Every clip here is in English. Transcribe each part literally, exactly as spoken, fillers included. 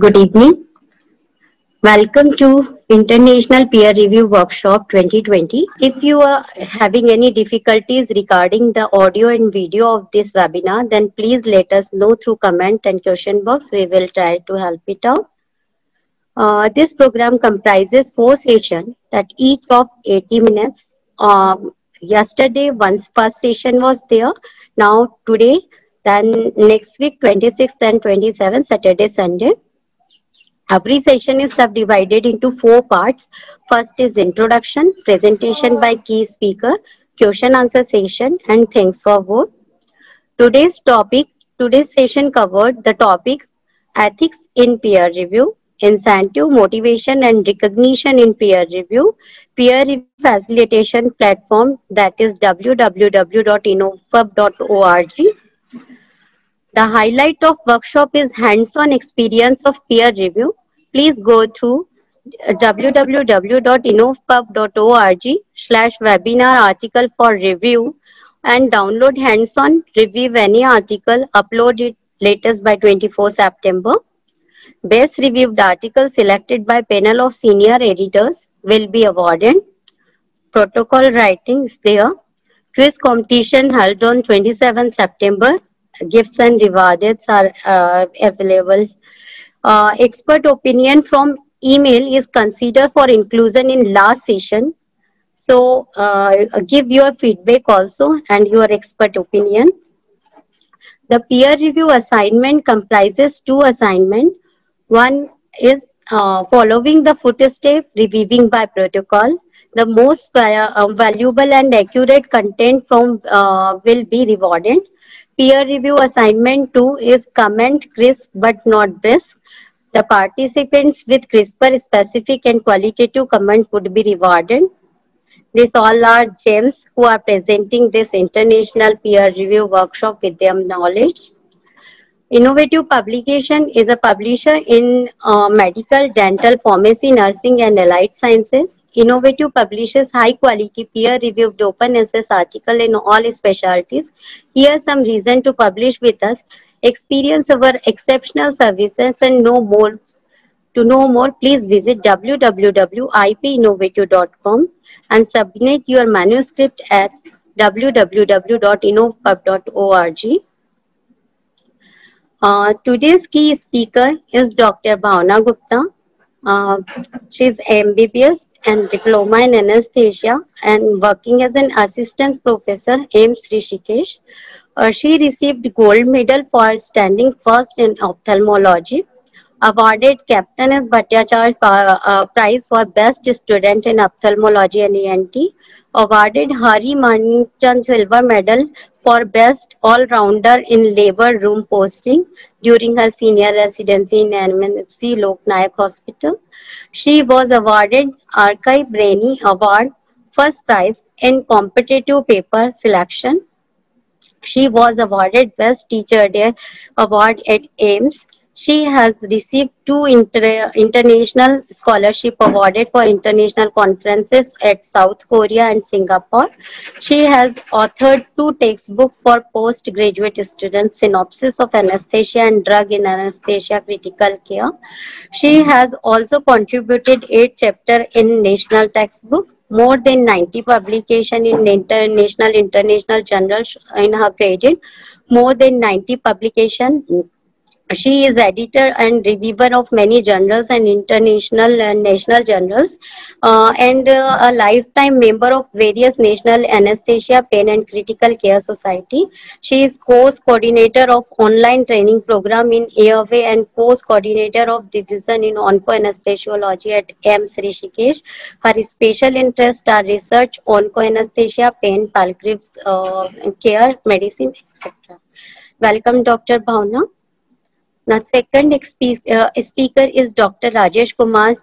Good evening. Welcome to International Peer Review Workshop twenty twenty. If you are having any difficulties regarding the audio and video of this webinar, then please let us know through comment and question box. We will try to help it out. Uh, this program comprises four sessions that each of eighty minutes. Um, yesterday, once first session was there. Now today, then next week, twenty-sixth and twenty-seventh, Saturday, Sunday. Every session is subdivided into four parts. First is introduction, presentation by key speaker, question answer session, and thanks for vote. Today's topic, today's session covered the topic ethics in peer review, incentive, motivation, and recognition in peer review, peer review facilitation platform, that is w w w dot innovpub dot org. The highlight of workshop is hands-on experience of peer review. Please go through w w w dot innovpub dot org slash webinar article for review and download hands-on review any article, upload it latest by twenty-fourth September. Best reviewed article selected by panel of senior editors will be awarded. Protocol writing is there. Quiz competition held on twenty-seventh September. Gifts and rewards are uh, available. Uh, expert opinion from email is considered for inclusion in last session. So uh, give your feedback also and your expert opinion. The peer review assignment comprises two assignments. One is uh, following the footstep, reviewing by protocol. The most uh, valuable and accurate content from uh, will be rewarded. Peer review assignment two is comment crisp but not brisk. The participants with crisper specific and qualitative comment would be rewarded. These all are gems who are presenting this international peer review workshop with their knowledge. Innovative Publication is a publisher in uh, medical, dental, pharmacy, nursing and allied sciences. Innovative publishes high quality peer reviewed open access article in all specialties. Here's some reason to publish with us. Experience our exceptional services and know more. To know more, please visit w w w dot i p innovative dot com and submit your manuscript at w w w dot innovpub dot org. Uh, today's key speaker is Doctor Bhavna Gupta. Uh, she's M B B S and diploma in anesthesia and working as an assistant professor AIIMS Rishikesh. Uh, she received gold medal for standing first in ophthalmology. Awarded Captain S. Bhattacharya uh, Prize for Best Student in Ophthalmology and E N T. Awarded Hari Manchan Silver Medal for Best All-Rounder in Labor Room Posting during her senior residency in M N F C Lok Nayak Hospital. She was awarded Archive Brainy Award First Prize in Competitive Paper Selection. She was awarded Best Teacher Day Award at AIIMS. She has received two inter international scholarship awarded for international conferences at South Korea and Singapore. She has authored two textbooks for postgraduate students, Synopsis of Anesthesia and Drug in Anesthesia Critical Care. She has also contributed eight chapters in national textbook, more than ninety publications in international international journals in her credit, more than ninety publications. She is editor and reviewer of many journals and international and national journals uh, and uh, a lifetime member of various national anesthesia, pain and critical care society. She is course coordinator of online training program in airway and course coordinator of division in onco anesthesiology at AIIMS Rishikesh. Her special interests are research, onco anesthesia, pain, palliative uh, care, medicine, et cetera. Welcome, Doctor Bhavna. Now, second uh, speaker is Doctor Rajesh Kumar Singh.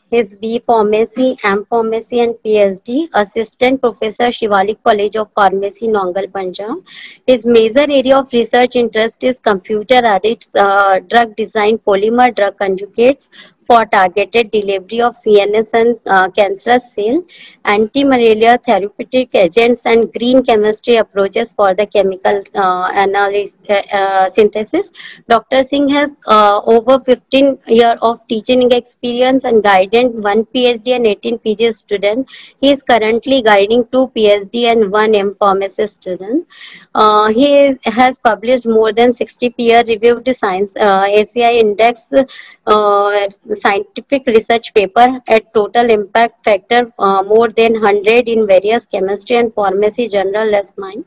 His B Pharmacy, M Pharmacy and PhD, Assistant Professor, Shivalik College of Pharmacy, Naungal, Punjab. His major area of research interest is computer-aided uh, drug design, polymer drug conjugates for targeted delivery of C N S and uh, cancerous cell, anti-malaria therapeutic agents, and green chemistry approaches for the chemical uh, analysis uh, uh, synthesis. Doctor Singh has uh, over fifteen years of teaching experience and guided one PhD and eighteen P G students. He is currently guiding two PhD and one M Pharmacy student. Uh, he has published more than sixty peer-reviewed science uh, A C I index uh, scientific research paper at total impact factor uh, more than one hundred in various chemistry and pharmacy journal as mine.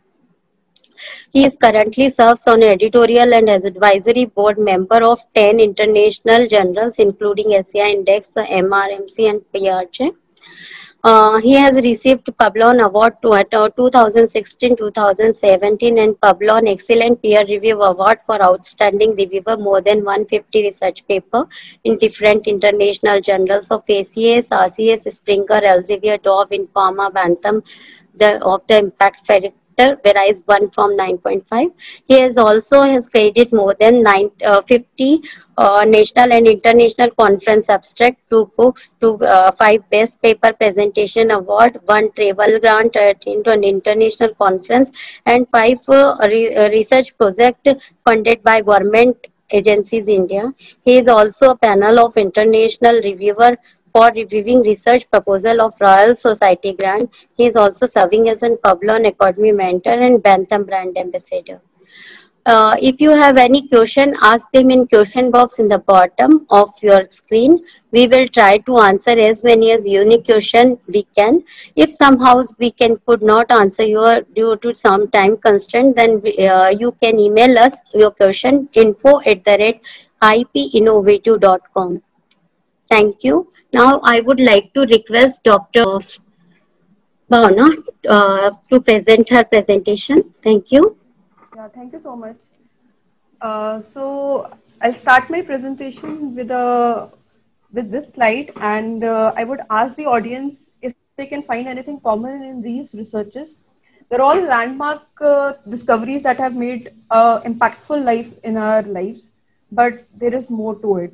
He is currently serves on editorial and as advisory board member of ten international journals, including S C I Index, M R M C, and P R J. Uh, he has received Publon Award two thousand sixteen to two thousand seventeen and Publon Excellent Peer Review Award for Outstanding Reviewer, more than one hundred fifty research paper in different international journals of A C S, R C S, Springer, Elsevier, Dove, Informa, Bantam, the, of the impact factor varies one from nine point five. He has also has created more than nine, uh, fifty uh, national and international conference abstract, two books, two uh, five best paper presentation award, one travel grant into an international conference, and five uh, re uh, research project funded by government agencies India. He is also a panel of international reviewer for reviewing research proposal of Royal Society grant. He is also serving as an Publon Academy mentor and Bantam brand ambassador. Uh, if you have any question, ask them in question box in the bottom of your screen. We will try to answer as many as unique question we can. If somehow we can could not answer your due to some time constraint, then we, uh, you can email us your question info at the rate ipinnovative dot com. Thank you. Now I would like to request Doctor Bhavna uh, to present her presentation. Thank you. Yeah, thank you so much. Uh, so I'll start my presentation with a with this slide, and uh, I would ask the audience if they can find anything common in these researches. They're all landmark uh, discoveries that have made uh, impactful life in our lives, but there is more to it.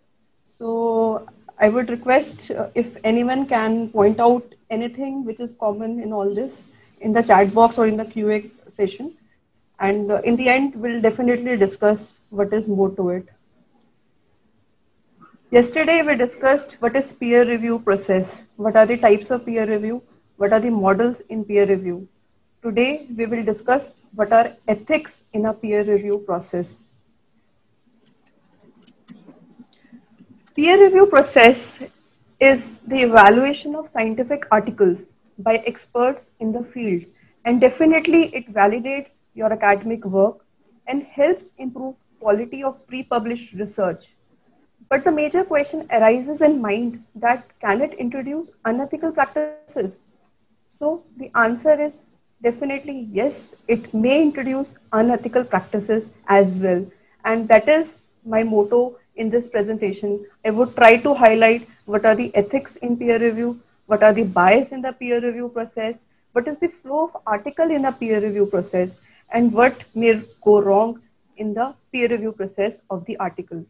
So I would request uh, if anyone can point out anything which is common in all this in the chat box or in the Q A session. And uh, in the end, we'll definitely discuss what is more to it. Yesterday, we discussed what is peer review process, what are the types of peer review, what are the models in peer review. Today, we will discuss what are ethics in a peer review process. Peer review process is the evaluation of scientific articles by experts in the field, and definitely it validates your academic work and helps improve quality of pre-published research. But the major question arises in mind that can it introduce unethical practices? So the answer is definitely yes, it may introduce unethical practices as well. And that is my motto in this presentation. I would try to highlight what are the ethics in peer review, what are the bias in the peer review process, what is the flow of article in a peer review process, and what may go wrong in the peer review process of the article.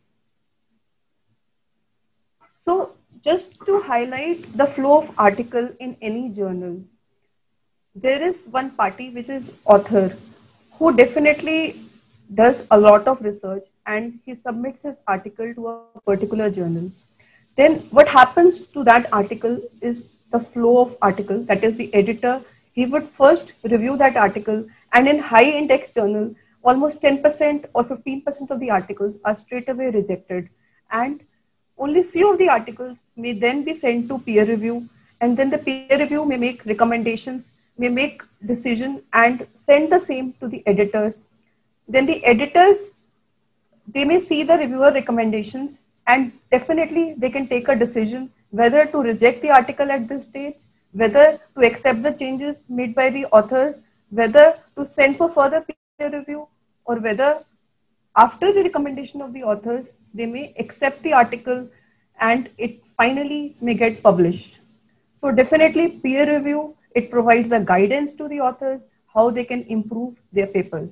So just to highlight the flow of article in any journal, there is one party which is author who definitely does a lot of research and he submits his article to a particular journal. Then what happens to that article is the flow of article, that is the editor. He would first review that article, and in high index journal, almost ten percent or fifteen percent of the articles are straight away rejected. And only few of the articles may then be sent to peer review, and then the peer review may make recommendations, may make decision and send the same to the editors. Then the editors, they may see the reviewer recommendations and definitely they can take a decision whether to reject the article at this stage, whether to accept the changes made by the authors, whether to send for further peer review, or whether after the recommendation of the authors, they may accept the article and it finally may get published. So definitely peer review, it provides a guidance to the authors how they can improve their papers.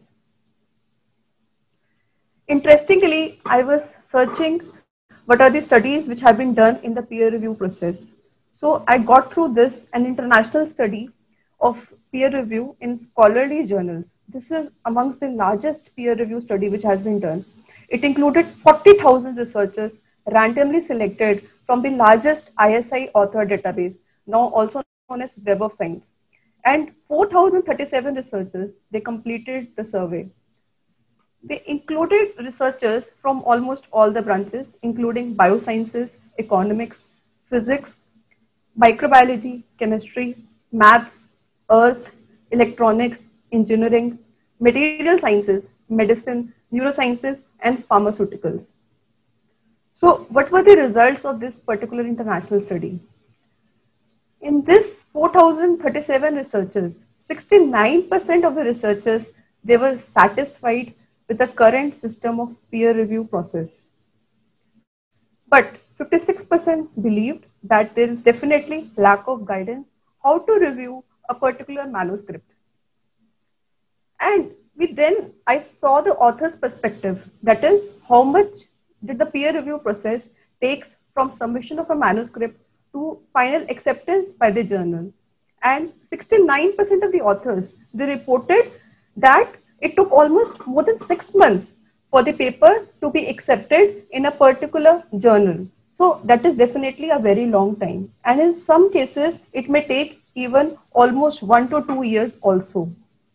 Interestingly, I was searching what are the studies which have been done in the peer review process. So I got through this an international study of peer review in scholarly journals. This is amongst the largest peer review study which has been done. It included forty thousand researchers randomly selected from the largest I S I author database, now also known as Web of Science. And four thousand thirty-seven researchers, they completed the survey. They included researchers from almost all the branches, including biosciences, economics, physics, microbiology, chemistry, maths, earth, electronics, engineering, material sciences, medicine, neurosciences, and pharmaceuticals. So what were the results of this particular international study? In this four thousand thirty-seven researchers, sixty-nine percent of the researchers, they were satisfied with the current system of peer review process. But fifty-six percent believed that there is definitely lack of guidance how to review a particular manuscript. And we then, I saw the author's perspective, that is how much did the peer review process takes from submission of a manuscript to final acceptance by the journal. And sixty-nine percent of the authors, they reported that it took almost more than six months for the paper to be accepted in a particular journal. So that is definitely a very long time. And in some cases, it may take even almost one to two years also.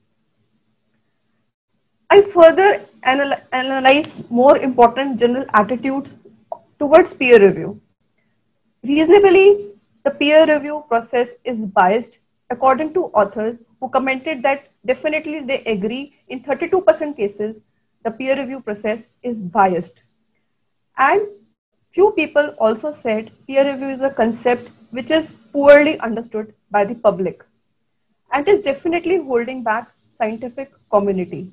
I further anal analyze more important general attitudes towards peer review. Reasonably, the peer review process is biased according to authors who commented that definitely they agree in thirty-two percent cases the peer review process is biased. And few people also said peer review is a concept which is poorly understood by the public and is definitely holding back scientific community.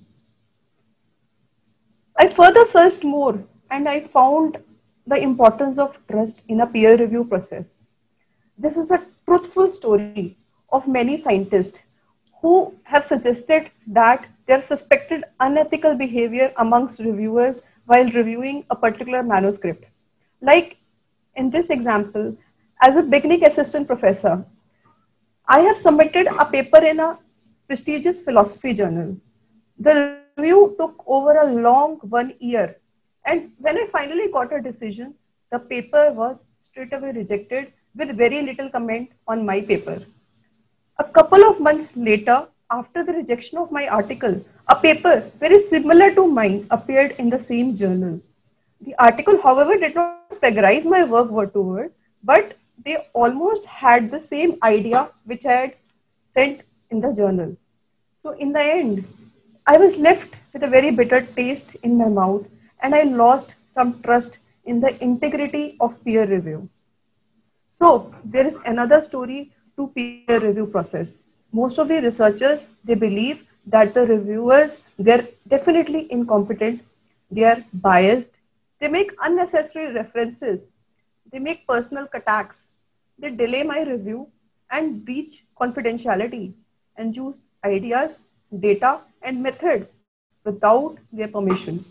I further searched more and I found the importance of trust in a peer review process. This is a truthful story of many scientists who have suggested that there suspected unethical behavior amongst reviewers while reviewing a particular manuscript. Like in this example, as a beginning assistant professor, I have submitted a paper in a prestigious philosophy journal. The review took over a long one year. And when I finally got a decision, the paper was straight away rejected with very little comment on my paper. A couple of months later, after the rejection of my article, a paper very similar to mine appeared in the same journal. The article, however, did not plagiarize my work word to word, but they almost had the same idea which I had sent in the journal. So in the end, I was left with a very bitter taste in my mouth and I lost some trust in the integrity of peer review. So there is another story to peer review process. Most of the researchers, they believe that the reviewers, they're definitely incompetent, they are biased, they make unnecessary references, they make personal attacks, they delay my review and breach confidentiality and use ideas, data and methods without their permission.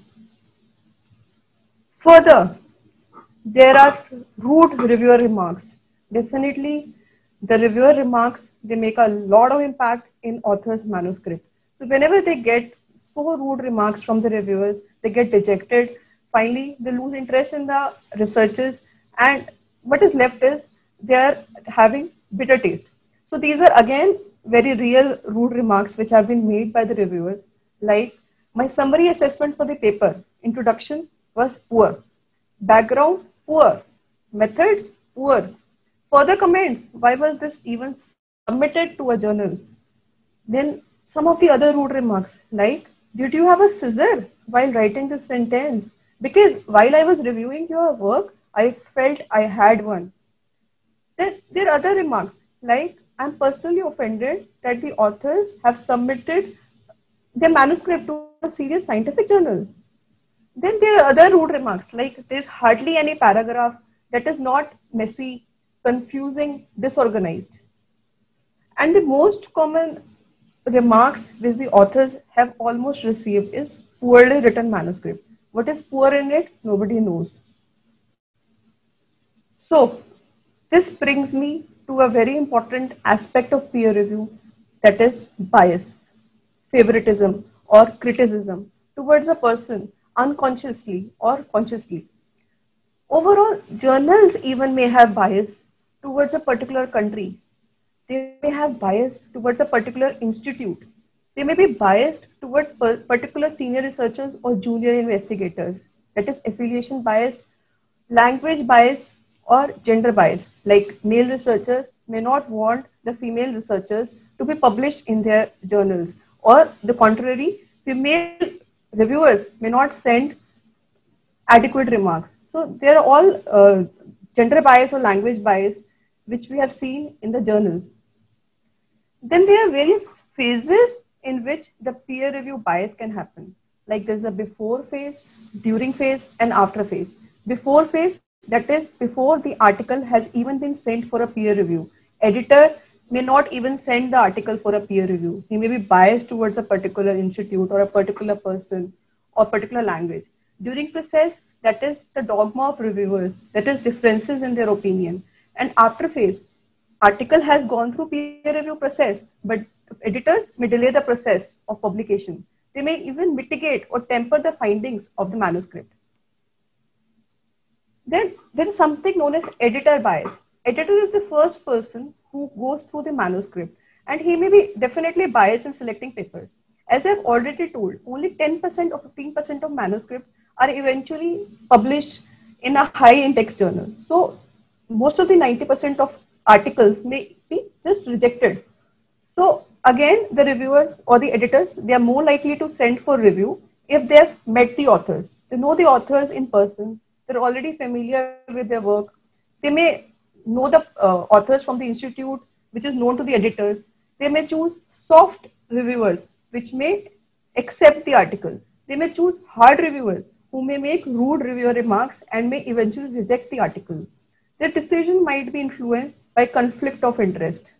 Further, there are rude reviewer remarks. Definitely, the reviewer remarks, they make a lot of impact in author's manuscript. So whenever they get so rude remarks from the reviewers, they get dejected. Finally, they lose interest in the researchers and what is left is they are having bitter taste. So these are again very real rude remarks which have been made by the reviewers, like my summary assessment for the paper, introduction was poor, background poor, methods poor. Further comments, why was this even submitted to a journal? Then some of the other rude remarks like, did you have a scissor while writing this sentence? Because while I was reviewing your work, I felt I had one. Then there are other remarks like, I'm personally offended that the authors have submitted their manuscript to a serious scientific journal. Then there are other rude remarks like, there's hardly any paragraph that is not messy, confusing, disorganized. And the most common remarks which the authors have almost received is poorly written manuscript. What is poor in it? Nobody knows. So this brings me to a very important aspect of peer review, that is bias, favoritism or criticism towards a person unconsciously or consciously. Overall, journals even may have bias towards a particular country. They may have bias towards a particular institute. They may be biased towards particular senior researchers or junior investigators. That is affiliation bias, language bias, or gender bias. Like male researchers may not want the female researchers to be published in their journals, or the contrary, female reviewers may not send adequate remarks. So there are all uh, gender bias or language bias which we have seen in the journal. Then there are various phases in which the peer review bias can happen. Like there's a before phase, during phase, and after phase. Before phase, that is before the article has even been sent for a peer review. Editor may not even send the article for a peer review. He may be biased towards a particular institute or a particular person or particular language. During process, that is the dogma of reviewers, that is differences in their opinion. And after phase, article has gone through peer review process, but editors may delay the process of publication. They may even mitigate or temper the findings of the manuscript. Then there is something known as editor bias. Editor is the first person who goes through the manuscript, and he may be definitely biased in selecting papers. As I've already told, only ten percent or fifteen percent of manuscripts are eventually published in a high index journal. So most of the ninety percent of articles may be just rejected. So again, the reviewers or the editors, they are more likely to send for review if they have met the authors. They know the authors in person. They're already familiar with their work. They may know the uh, authors from the institute, which is known to the editors. They may choose soft reviewers, which may accept the article. They may choose hard reviewers, who may make rude reviewer remarks and may eventually reject the article. Their decision might be influenced by conflict of interest.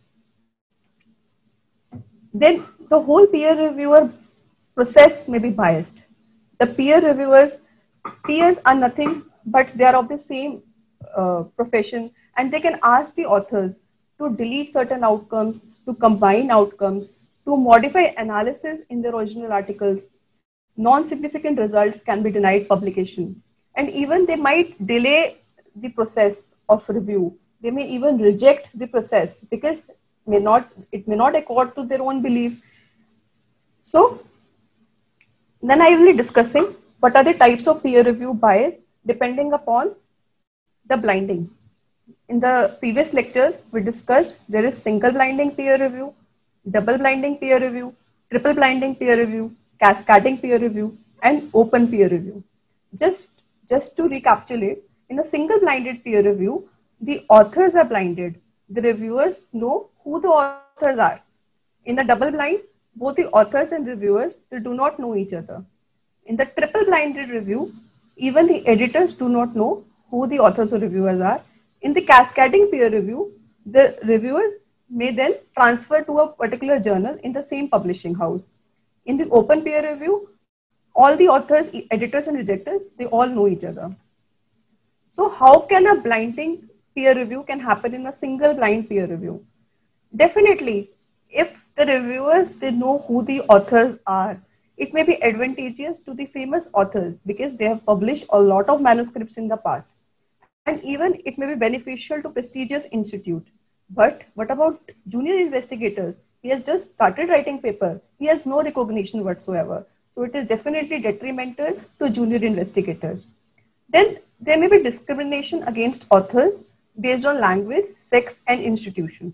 Then the whole peer reviewer process may be biased. The peer reviewers, peers are nothing but they are of the same uh, profession, and they can ask the authors to delete certain outcomes, to combine outcomes, to modify analysis in the original articles. Non-significant results can be denied publication, and even they might delay the process of review. They may even reject the process because may not it may not accord to their own belief. So then I will be discussing what are the types of peer review bias depending upon the blinding. In the previous lecture, we discussed there is single blinding peer review, double blinding peer review, triple blinding peer review, cascading peer review, and open peer review. Just, just to recapitulate, in a single blinded peer review, the authors are blinded. The reviewers know who the authors are. In the double blind, both the authors and reviewers, they do not know each other. In the triple blinded review, even the editors do not know who the authors or reviewers are. In the cascading peer review, the reviewers may then transfer to a particular journal in the same publishing house. In the open peer review, all the authors, editors and rejectors, they all know each other. So how can a blinding peer review can happen in a single blind peer review? Definitely, if the reviewers, they know who the authors are, it may be advantageous to the famous authors because they have published a lot of manuscripts in the past. And even it may be beneficial to prestigious institute. But what about junior investigators? He has just started writing paper. He has no recognition whatsoever. So it is definitely detrimental to junior investigators. Then there may be discrimination against authors based on language, sex, and institution.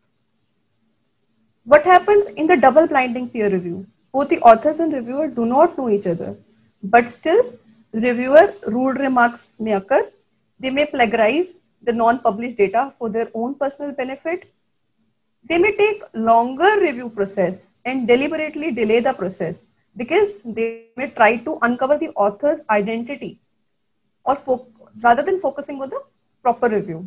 What happens in the double blinding peer review? Both the authors and reviewer do not know each other, but still reviewer rude remarks may occur. They may plagiarize the non-published data for their own personal benefit. They may take longer review process and deliberately delay the process because they may try to uncover the author's identity, or rather than focusing on the proper review.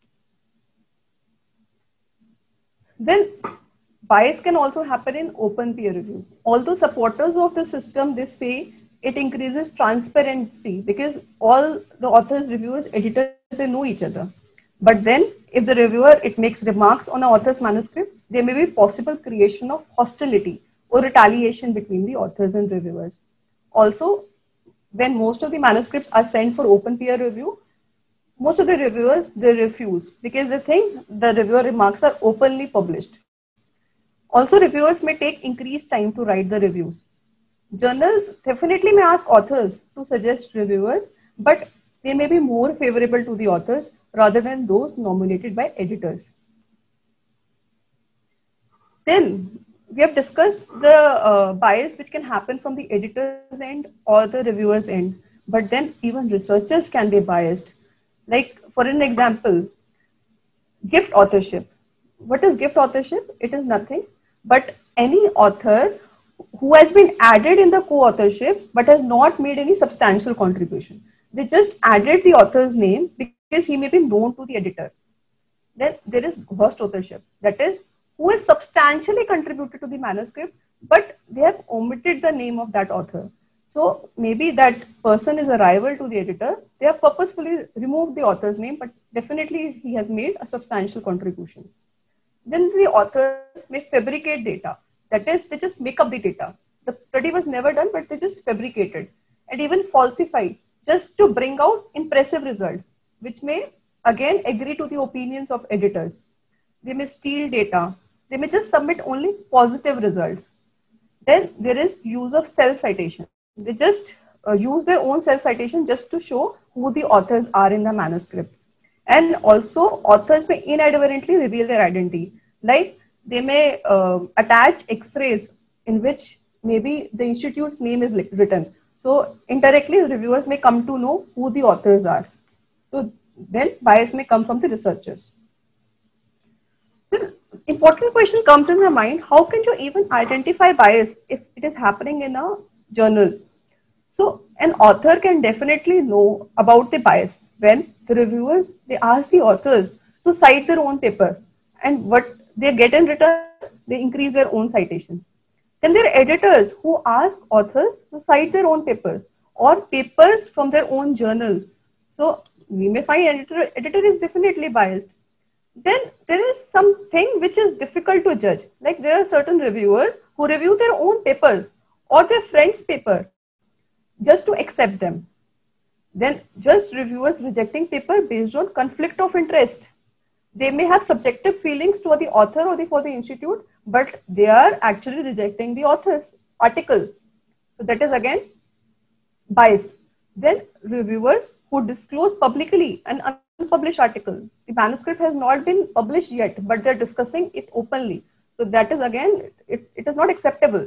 Then bias can also happen in open peer review. Although supporters of the system, they say it increases transparency because all the authors, reviewers, editors, they know each other. But then if the reviewer, it makes remarks on an author's manuscript, there may be possible creation of hostility or retaliation between the authors and reviewers. Also, when most of the manuscripts are sent for open peer review, most of the reviewers, they refuse because they think the reviewer remarks are openly published. Also, reviewers may take increased time to write the reviews. Journals definitely may ask authors to suggest reviewers, but they may be more favorable to the authors rather than those nominated by editors. Then we have discussed the uh, bias which can happen from the editor's end or the reviewer's end, but then even researchers can be biased. Like for an example, gift authorship. What is gift authorship? It is nothing but any author who has been added in the co-authorship but has not made any substantial contribution. They just added the author's name because he may be known to the editor. Then there is ghost authorship. That is, who has substantially contributed to the manuscript, but they have omitted the name of that author. So maybe that person is a rival to the editor. They have purposefully removed the author's name, but definitely he has made a substantial contribution. Then the authors may fabricate data. That is, they just make up the data. The study was never done, but they just fabricated and even falsify just to bring out impressive results, which may again agree to the opinions of editors. They may steal data. They may just submit only positive results. Then there is use of self-citation. They just uh, use their own self-citation just to show who the authors are in the manuscript. And also authors may inadvertently reveal their identity. Like they may uh, attach X-rays in which maybe the institute's name is written. So indirectly reviewers may come to know who the authors are. So then bias may come from the researchers. The important question comes in my mind, how can you even identify bias if it is happening in a journal? So an author can definitely know about the bias when the reviewers, they ask the authors to cite their own paper, and what they get in return, they increase their own citations. Then there are editors who ask authors to cite their own papers or papers from their own journals. So we may find editor, editor is definitely biased. Then there is something which is difficult to judge. Like there are certain reviewers who review their own papers or their friend's paper just to accept them. Then just reviewers rejecting paper based on conflict of interest. They may have subjective feelings toward the author or the, for the institute, but they are actually rejecting the author's article. So that is again bias. Then reviewers who disclose publicly an unpublished article. The manuscript has not been published yet, but they're discussing it openly. So that is again, it, it is not acceptable.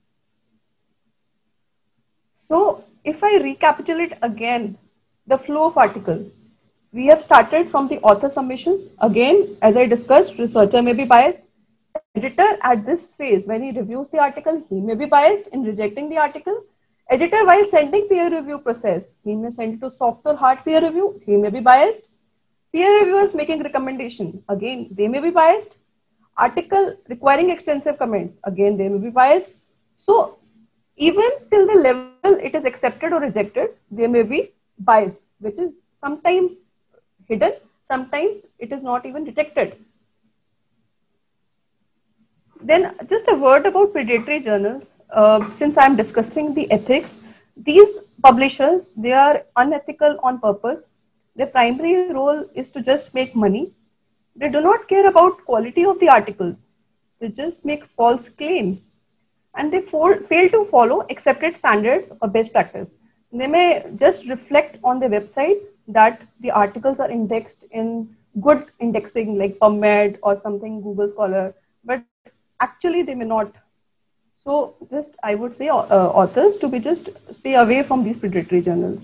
So if I recapitulate again the flow of article, we have started from the author submission. Again, as I discussed, researcher may be biased. Editor at this phase, when he reviews the article, he may be biased in rejecting the article. Editor, while sending peer review process, he may send it to soft or hard peer review, he may be biased. Peer reviewers making recommendation, again, they may be biased. Article requiring extensive comments, again, they may be biased. So even till the level it is accepted or rejected, there may be bias, which is sometimes hidden, sometimes it is not even detected. Then just a word about predatory journals. Uh, since I am discussing the ethics, these publishers, they are unethical on purpose. Their primary role is to just make money. They do not care about quality of the articles. They just make false claims. And they fail to follow accepted standards or best practice. They may just reflect on their website that the articles are indexed in good indexing like PubMed or something, Google Scholar, but actually they may not. So just I would say uh, authors to be just stay away from these predatory journals.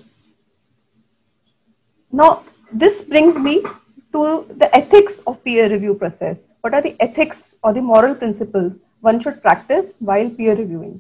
Now this brings me to the ethics of peer review process. What are the ethics or the moral principles one should practice while peer reviewing?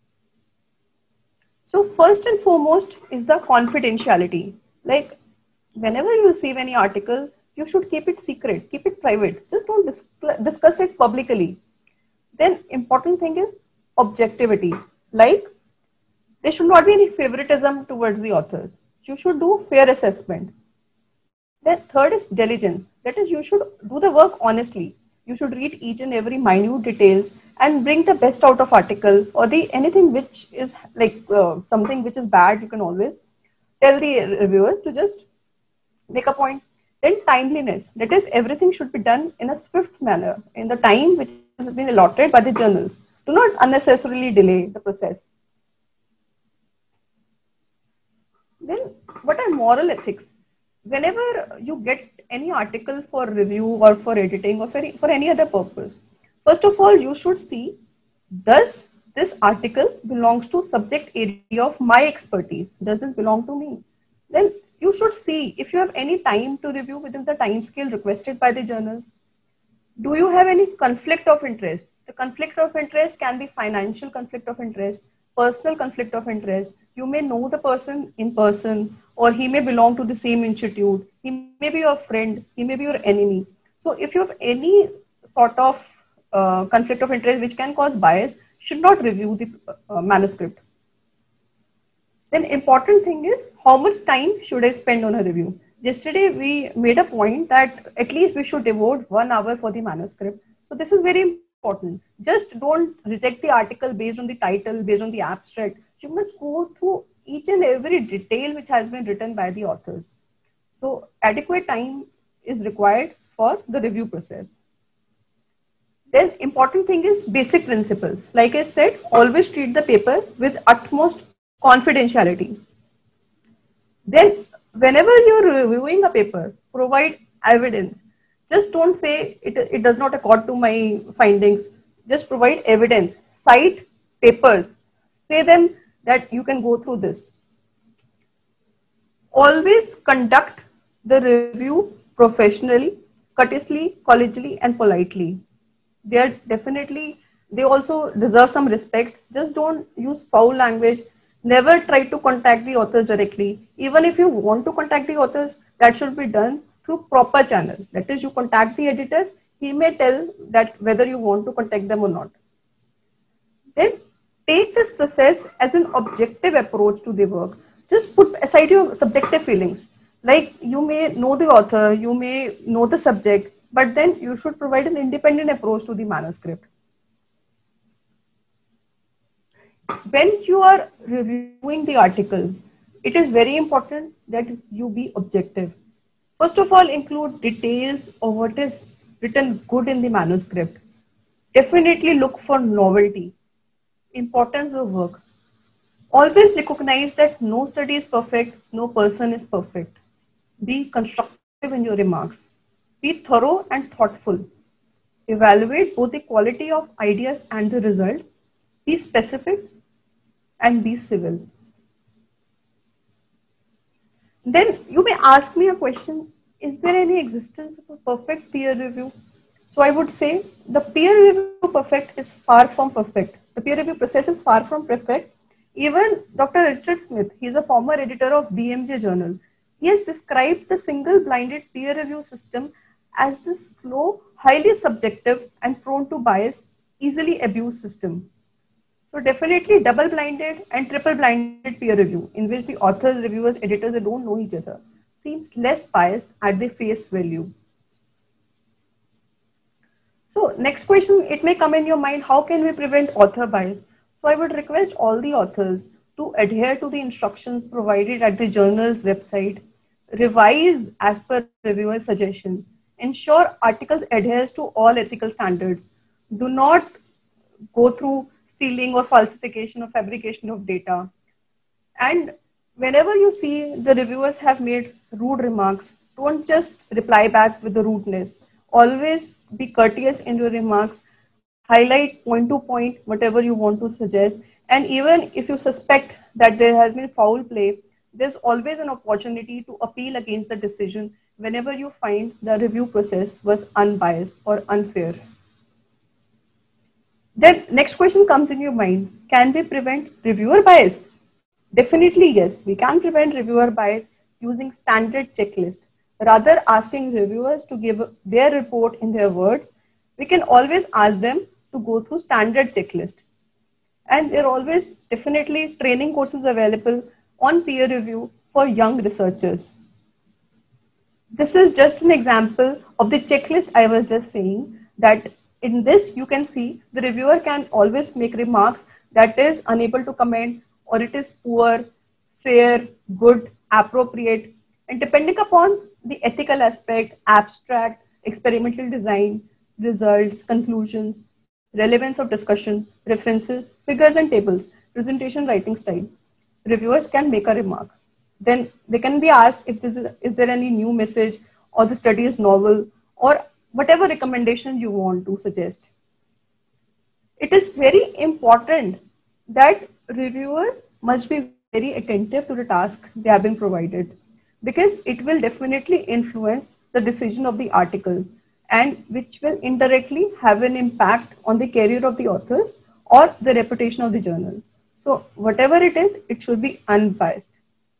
So first and foremost is the confidentiality. Like whenever you receive any article, you should keep it secret, keep it private. Just don't dis discuss it publicly. Then important thing is objectivity. Like, there should not be any favoritism towards the authors. You should do fair assessment. Then third is diligence. That is, you should do the work honestly. You should read each and every minute details and bring the best out of article, or the anything which is like uh, something which is bad. You can always tell the reviewers to just make a point. Then timeliness. That is, everything should be done in a swift manner in the time which has been allotted by the journals. Do not unnecessarily delay the process. Then what are moral ethics? Whenever you get any article for review or for editing or for any, for any other purpose, first of all, you should see, does this article belongs to subject area of my expertise? Does this belong to me? Then you should see if you have any time to review within the time scale requested by the journal. Do you have any conflict of interest? The conflict of interest can be financial conflict of interest, personal conflict of interest. You may know the person in person, or he may belong to the same institute. He may be your friend, he may be your enemy. So if you have any sort of uh, conflict of interest which can cause bias, you should not review the uh, manuscript. Then important thing is, how much time should I spend on a review? Yesterday we made a point that at least we should devote one hour for the manuscript. So this is very important. Just don't reject the article based on the title, based on the abstract. You must go through each and every detail which has been written by the authors. So adequate time is required for the review process. Then important thing is basic principles. Like I said, always treat the paper with utmost confidentiality. Then whenever you're reviewing a paper, provide evidence. Just don't say it, it does not accord to my findings. Just provide evidence. Cite papers. Say them that you can go through this. Always conduct the review professionally, courteously, collegially, and politely. They are definitely, they also deserve some respect. Just don't use foul language. Never try to contact the authors directly. Even if you want to contact the authors, that should be done through proper channel. That is, you contact the editors, he may tell that whether you want to contact them or not. Then take this process as an objective approach to the work. Just put aside your subjective feelings. Like, you may know the author, you may know the subject, but then you should provide an independent approach to the manuscript. When you are reviewing the article, it is very important that you be objective. First of all, include details of what is written good in the manuscript. Definitely look for novelty. Importance of work. Always recognize that no study is perfect, no person is perfect. Be constructive in your remarks. Be thorough and thoughtful. Evaluate both the quality of ideas and the result. Be specific and be civil. Then you may ask me a question, is there any existence of a perfect peer review? So I would say the peer review perfect is far from perfect. The peer review process is far from perfect. Even Doctor Richard Smith, he is a former editor of B M J Journal. He has described the single blinded peer review system as the slow, highly subjective and prone to bias, easily abused system. So definitely double blinded and triple blinded peer review, in which the authors, reviewers, editors, they don't know each other, seems less biased at the face value. So next question, it may come in your mind, how can we prevent author bias? So I would request all the authors to adhere to the instructions provided at the journal's website, revise as per reviewer's suggestion, ensure articles adheres to all ethical standards, do not go through stealing or falsification or fabrication of data. And whenever you see the reviewers have made rude remarks, don't just reply back with the rudeness. Always be courteous in your remarks, highlight point to point whatever you want to suggest. And even if you suspect that there has been foul play, there's always an opportunity to appeal against the decision whenever you find the review process was unbiased or unfair. Then next question comes in your mind, can we prevent reviewer bias? Definitely yes, we can prevent reviewer bias using standard checklist. Rather asking reviewers to give their report in their words, we can always ask them to go through standard checklist. And there are always definitely training courses available on peer review for young researchers. This is just an example of the checklist I was just saying, that in this you can see the reviewer can always make remarks that is unable to comment, or it is poor, fair, good, appropriate, and depending upon the ethical aspect, abstract, experimental design, results, conclusions, relevance of discussion, references, figures and tables, presentation writing style, reviewers can make a remark. Then they can be asked if this is, is there any new message, or the study is novel, or whatever recommendation you want to suggest. It is very important that reviewers must be very attentive to the task they have been provided, because it will definitely influence the decision of the article, and which will indirectly have an impact on the career of the authors or the reputation of the journal. So whatever it is, it should be unbiased.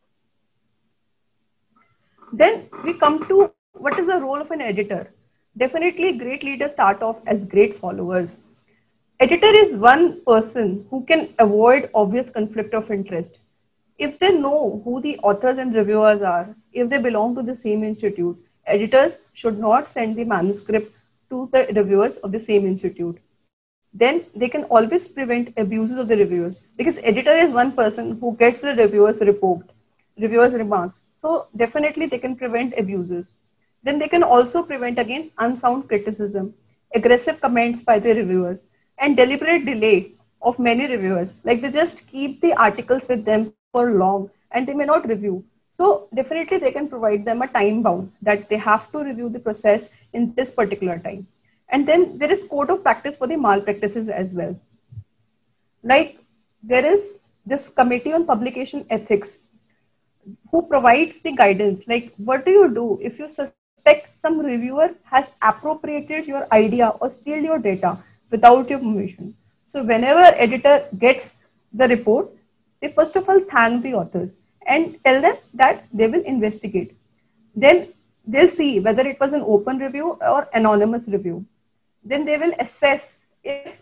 Then we come to what is the role of an editor. Definitely great leaders start off as great followers. Editor is one person who can avoid obvious conflict of interest. If they know who the authors and reviewers are, if they belong to the same institute, editors should not send the manuscript to the reviewers of the same institute. Then they can always prevent abuses of the reviewers, because editor is one person who gets the reviewers report, reviewers remarks. So definitely they can prevent abuses. Then they can also prevent again unsound criticism, aggressive comments by the reviewers, and deliberate delay of many reviewers. Like they just keep the articles with them for long and they may not review. So definitely they can provide them a time bound that they have to review the process in this particular time. And then there is code of practice for the malpractices as well. Like there is this Committee on Publication Ethics who provides the guidance. Like what do you do if you suspect some reviewer has appropriated your idea or steal your data without your permission? So whenever editor gets the report, they first of all thank the authors and tell them that they will investigate. Then they'll see whether it was an open review or anonymous review. Then they will assess if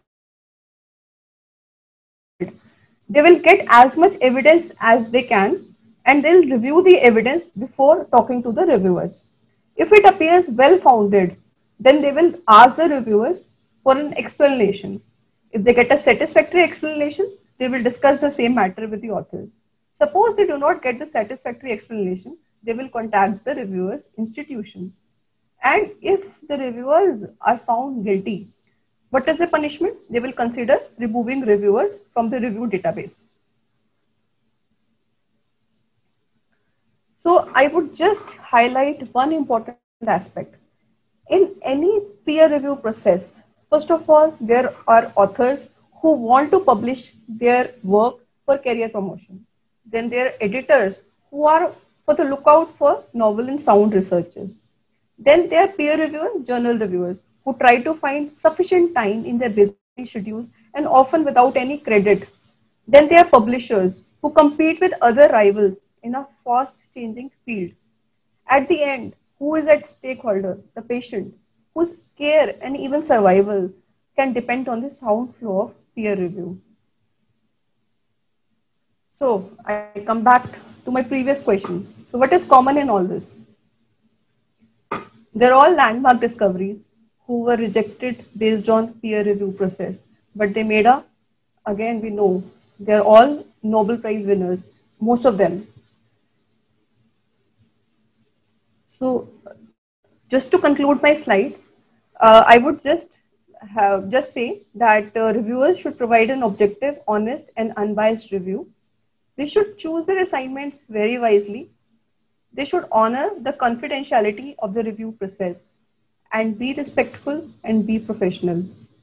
they will get as much evidence as they can, and they'll review the evidence before talking to the reviewers. If it appears well-founded, then they will ask the reviewers for an explanation. If they get a satisfactory explanation, they will discuss the same matter with the authors. Suppose they do not get the satisfactory explanation, they will contact the reviewers' institution. And if the reviewers are found guilty, what is the punishment? They will consider removing reviewers from the review database. So I would just highlight one important aspect. In any peer review process, first of all, there are authors who want to publish their work for career promotion. Then there are editors who are for the lookout for novel and sound researchers. Then there are peer reviewers, journal reviewers, who try to find sufficient time in their busy schedules and often without any credit. Then there are publishers who compete with other rivals in a fast changing field. At the end, who is at stakeholder? The patient, whose care and even survival can depend on the sound flow of peer review. So I come back to my previous question. So what is common in all this? They're all landmark discoveries who were rejected based on peer review process, but they made a, again we know, they're all Nobel Prize winners, most of them. So just to conclude my slides, uh, I would just have just say that uh, reviewers should provide an objective, honest and unbiased review. They should choose their assignments very wisely. They should honor the confidentiality of the review process and be respectful and be professional.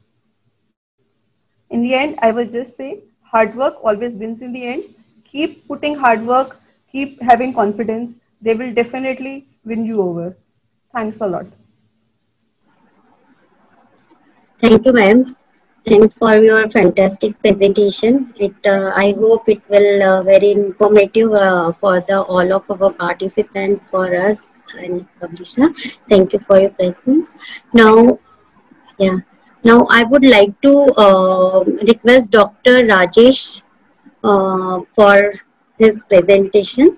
In the end, I will just say hard work always wins in the end. Keep putting hard work, keep having confidence. They will definitely win you over. Thanks a lot. Thank you, ma'am. Thanks for your fantastic presentation. It, uh, I hope it will uh, very informative uh, for the all of our participants, for us and publisher. Thank you for your presence. Now, yeah. Now I would like to uh, request Doctor Rajesh uh, for his presentation.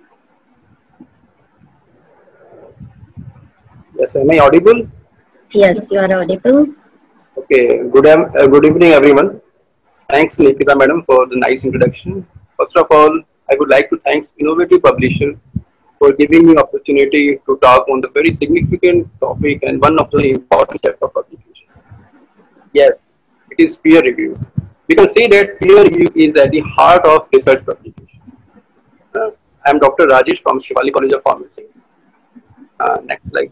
Yes, am I audible? Yes, you are audible. Okay, good, am- uh, good evening, everyone. Thanks, Nikita madam, for the nice introduction. First of all, I would like to thank Innovative Publisher for giving me opportunity to talk on the very significant topic and one of the important steps of publication. Yes, it is peer review. We can say that peer review is at the heart of research publication. Uh, I am Doctor Rajesh from Shivali College of Pharmacy. Uh, next slide.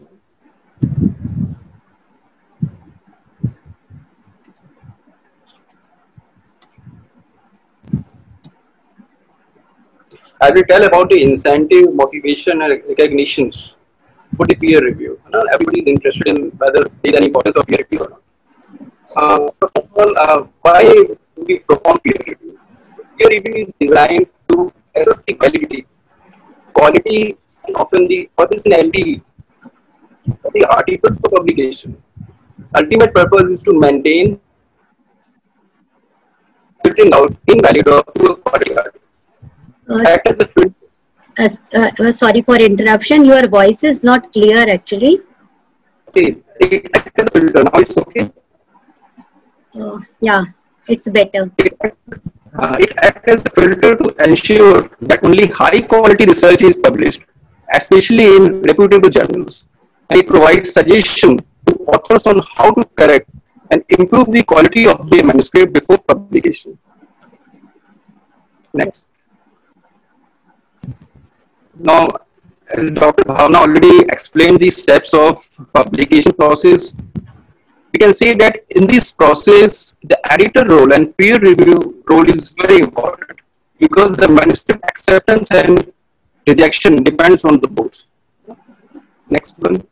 I will tell about the incentive, motivation, and recognitions for the peer review. Uh, everybody is interested in whether there is any importance of peer review or not. Uh, first of all, uh, why do we perform peer review? Peer review is designed to assess the validity, quality, and often the originality of the articles for publication. Ultimate purpose is to maintain filtering out invalid or poor quality articles. Uh, Act as a filter. as- uh, uh, sorry for interruption. Your voice is not clear actually. Okay, it acts as a filter. Now it's okay. Uh, yeah, it's better. Uh, it acts as a filter to ensure that only high quality research is published, especially in reputable journals. And it provides suggestions to authors on how to correct and improve the quality of their manuscript before publication. Next. Now, as Doctor Bhavna already explained the steps of publication process, we can say that in this process, the editor role and peer review role is very important because the manuscript acceptance and rejection depends on the both. Next one.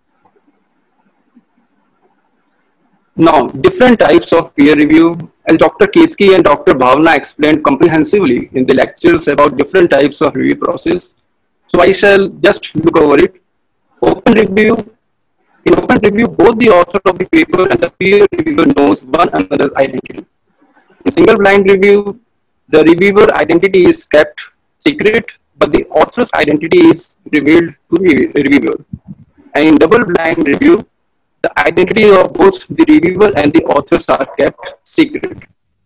Now, different types of peer review, as Doctor Ketki and Doctor Bhavna explained comprehensively in the lectures about different types of review process. So I shall just look over it. Open review. In open review, both the author of the paper and the peer reviewer knows one another's identity. In single blind review, the reviewer identity is kept secret, but the author's identity is revealed to the reviewer. And in double blind review, the identity of both the reviewer and the authors are kept secret.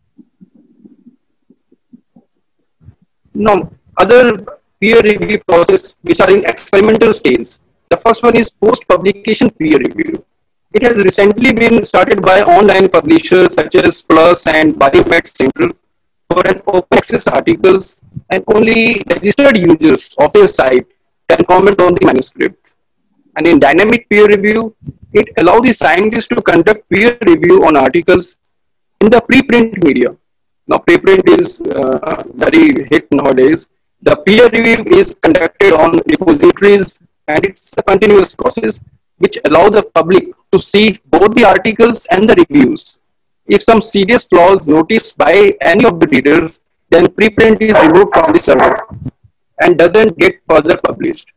Now, other peer review process which are in experimental stage. The first one is post-publication peer review. It has recently been started by online publishers such as PLOS and Biomed Central for an open access articles, and only registered users of their site can comment on the manuscript. And in dynamic peer review, it allows the scientists to conduct peer review on articles in the preprint media. Now, preprint is uh, very hit nowadays. The peer review is conducted on repositories, and it's a continuous process which allows the public to see both the articles and the reviews. If some serious flaws noticed by any of the readers, then preprint is removed from the server and doesn't get further published.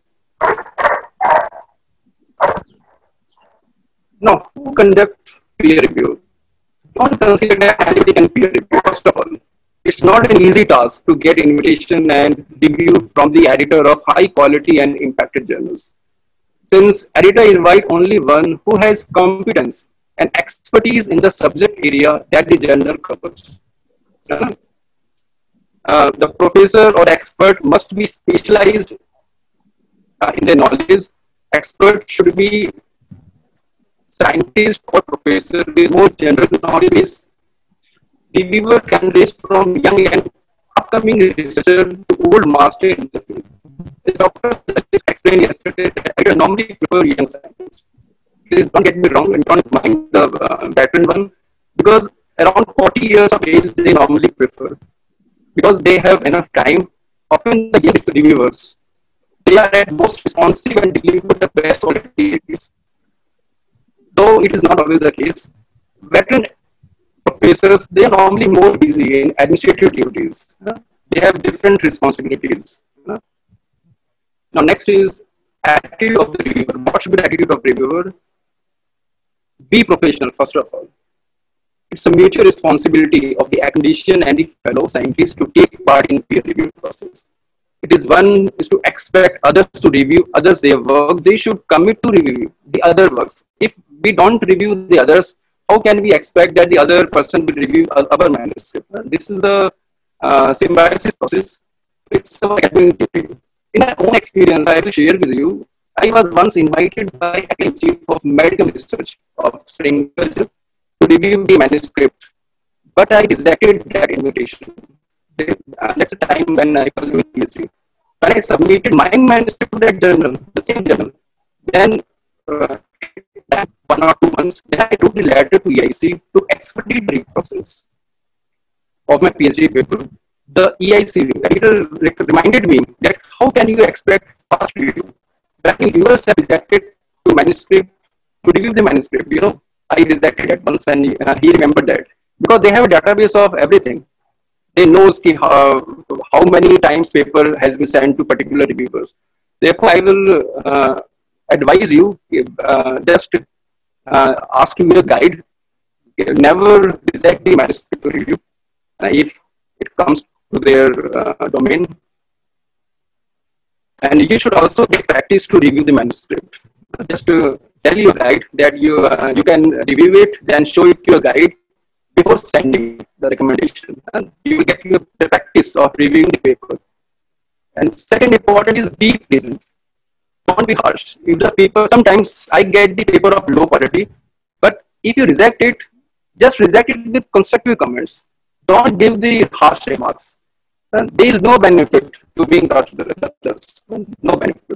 Now, who conducts peer review? Don't consider that analytic and peer review. First of all, it's not an easy task to get invitation and review from the editor of high quality and impacted journals, since editor invite only one who has competence and expertise in the subject area that the journal covers. Uh, uh, the professor or expert must be specialized uh, in their knowledge. Expert should be scientist or professor with more general knowledge. Reviewer can range from young and upcoming researcher to old master in the field. The doctor explained yesterday that I normally prefer young scientists. Please don't get me wrong and don't mind the uh, veteran one, because around forty years of age they normally prefer, because they have enough time. Often the youngest reviewers, they are at most responsive and deliver the best quality. Though it is not always the case, veteran officers, they are normally more busy in administrative duties. Uh, They have different responsibilities. Uh, Now, next is attitude of the reviewer. What should be the attitude of reviewer? Be professional, first of all. It's a mutual responsibility of the academician and the fellow scientists to take part in peer review process. It is one is to expect others to review others their work. They should commit to review the other works. If we don't review the others, how can we expect that the other person will review our manuscript? This is the uh, symbiosis process. It's a academic. In my own experience, I will share with you. I was once invited by academic chief of medical research of Springfield to review the manuscript, but I rejected that invitation. Uh, that's the time when I was doing PhD. When I submitted my manuscript to that journal, the same journal, then uh, one or two months, then I wrote the letter to E I C to expedite the process of my PhD paper. The E I C editor reminded me that how can you expect fast review when you have rejected to manuscript to review the manuscript? You know, I rejected it once, and uh, he remembered that because they have a database of everything. They know how, how many times paper has been sent to particular reviewers. Therefore, I will uh, advise you uh, just uh, ask you a guide. Never reject the manuscript review uh, if it comes to their uh, domain. And you should also get practice to review the manuscript. Just to tell your guide that you uh, you can review it, then show it to your guide before sending the recommendation, and you will get your the practice of reviewing the paper. And second important is be pleasant. Don't be harsh. If the paper, sometimes I get the paper of low quality, but if you reject it, just reject it with constructive comments. Don't give the harsh remarks. And there is no benefit to being harsh to the others. No benefit.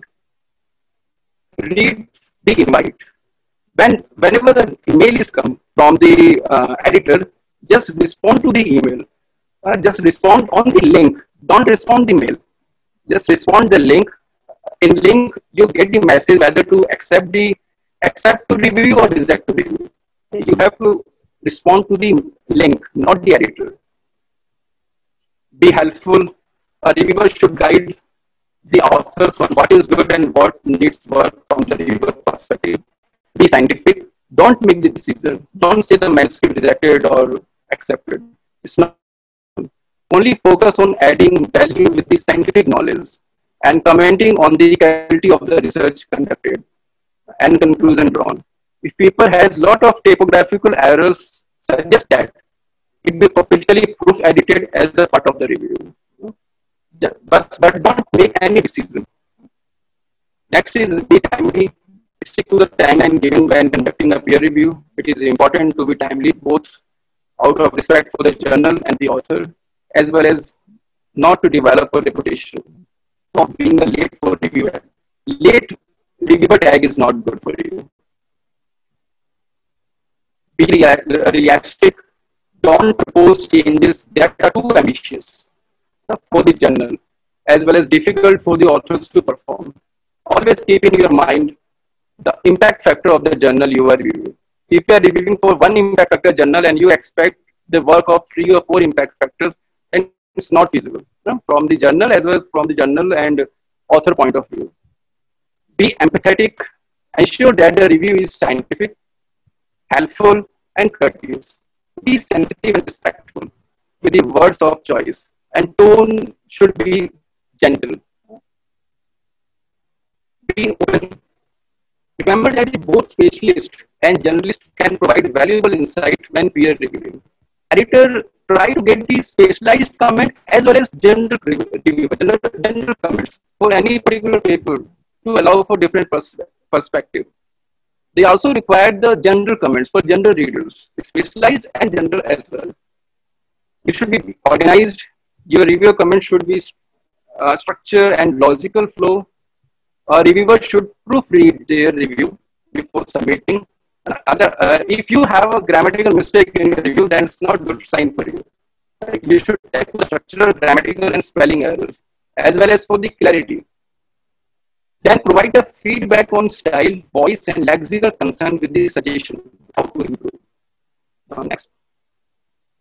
Read the invite. When, whenever the email is come from the uh, editor, just respond to the email. Uh, just respond on the link. Don't respond the mail. Just respond the link. In link, you get the message whether to accept the accept to review or reject to review. You have to respond to the link, not the editor. Be helpful. A reviewer should guide the authors on what is good and what needs work from the reviewer perspective. Be scientific. Don't make the decision. Don't say the manuscript rejected or accepted. It's not. Only focus on adding value with the scientific knowledge and commenting on the quality of the research conducted and conclusion drawn. If paper has lot of typographical errors, suggest that it be officially proof edited as a part of the review. But, but don't make any decision. Next is be timely. Stick to the timeline given when conducting a peer review. It is important to be timely, both out of respect for the journal and the author, as well as not to develop a reputation of being a late for reviewer. Late reviewer tag is not good for you. Be realistic. Don't propose changes that are too ambitious for the journal, as well as difficult for the authors to perform. Always keep in your mind the impact factor of the journal you are reviewing. If you are reviewing for one impact factor journal and you expect the work of three or four impact factors, then it's not feasible, you know, from the journal as well as from the journal and author point of view. Be empathetic. Ensure that the review is scientific, helpful, and courteous. Be sensitive and respectful with the words of choice, and tone should be gentle. Be open. Remember that both specialist and journalist can provide valuable insight when peer reviewing. Editor try to get the specialized comment as well as general review, general, general comments for any particular paper to allow for different pers perspective. They also require the general comments for general readers, specialized and general as well. It should be organized. Your review comments should be uh, structure and logical flow. A reviewer should proofread their review before submitting. Other, uh, if you have a grammatical mistake in your review, then it's not good sign for you. You should check the structural, grammatical, and spelling errors, as well as for the clarity. Then provide a feedback on style, voice, and lexical concern with the suggestion how to improve. Uh, next.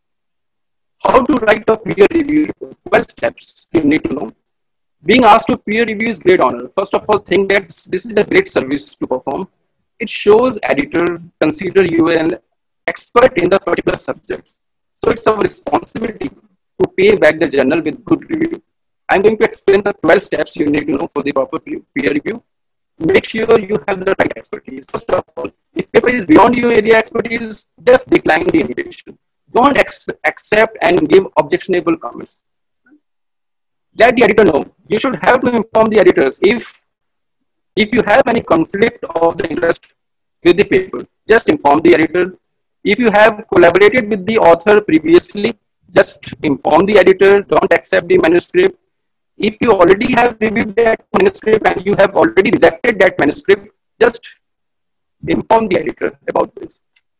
how to write a peer review report. twelve steps you need to know. Being asked to peer review is great honor. First of all, think that this is a great service to perform. It shows editor consider you an expert in the particular subject. So it's our responsibility to pay back the journal with good review. I'm going to explain the twelve steps you need to know for the proper peer review. Make sure you have the right expertise. First of all, if paper is beyond your area expertise, just decline the invitation. Don't accept and give objectionable comments. Let the editor know. You should have to inform the editors if if you have any conflict of the interest with the paper. Just inform the editor. If you have collaborated with the author previously, just inform the editor. Don't accept the manuscript. If you already have reviewed that manuscript and you have already rejected that manuscript, just inform the editor about this.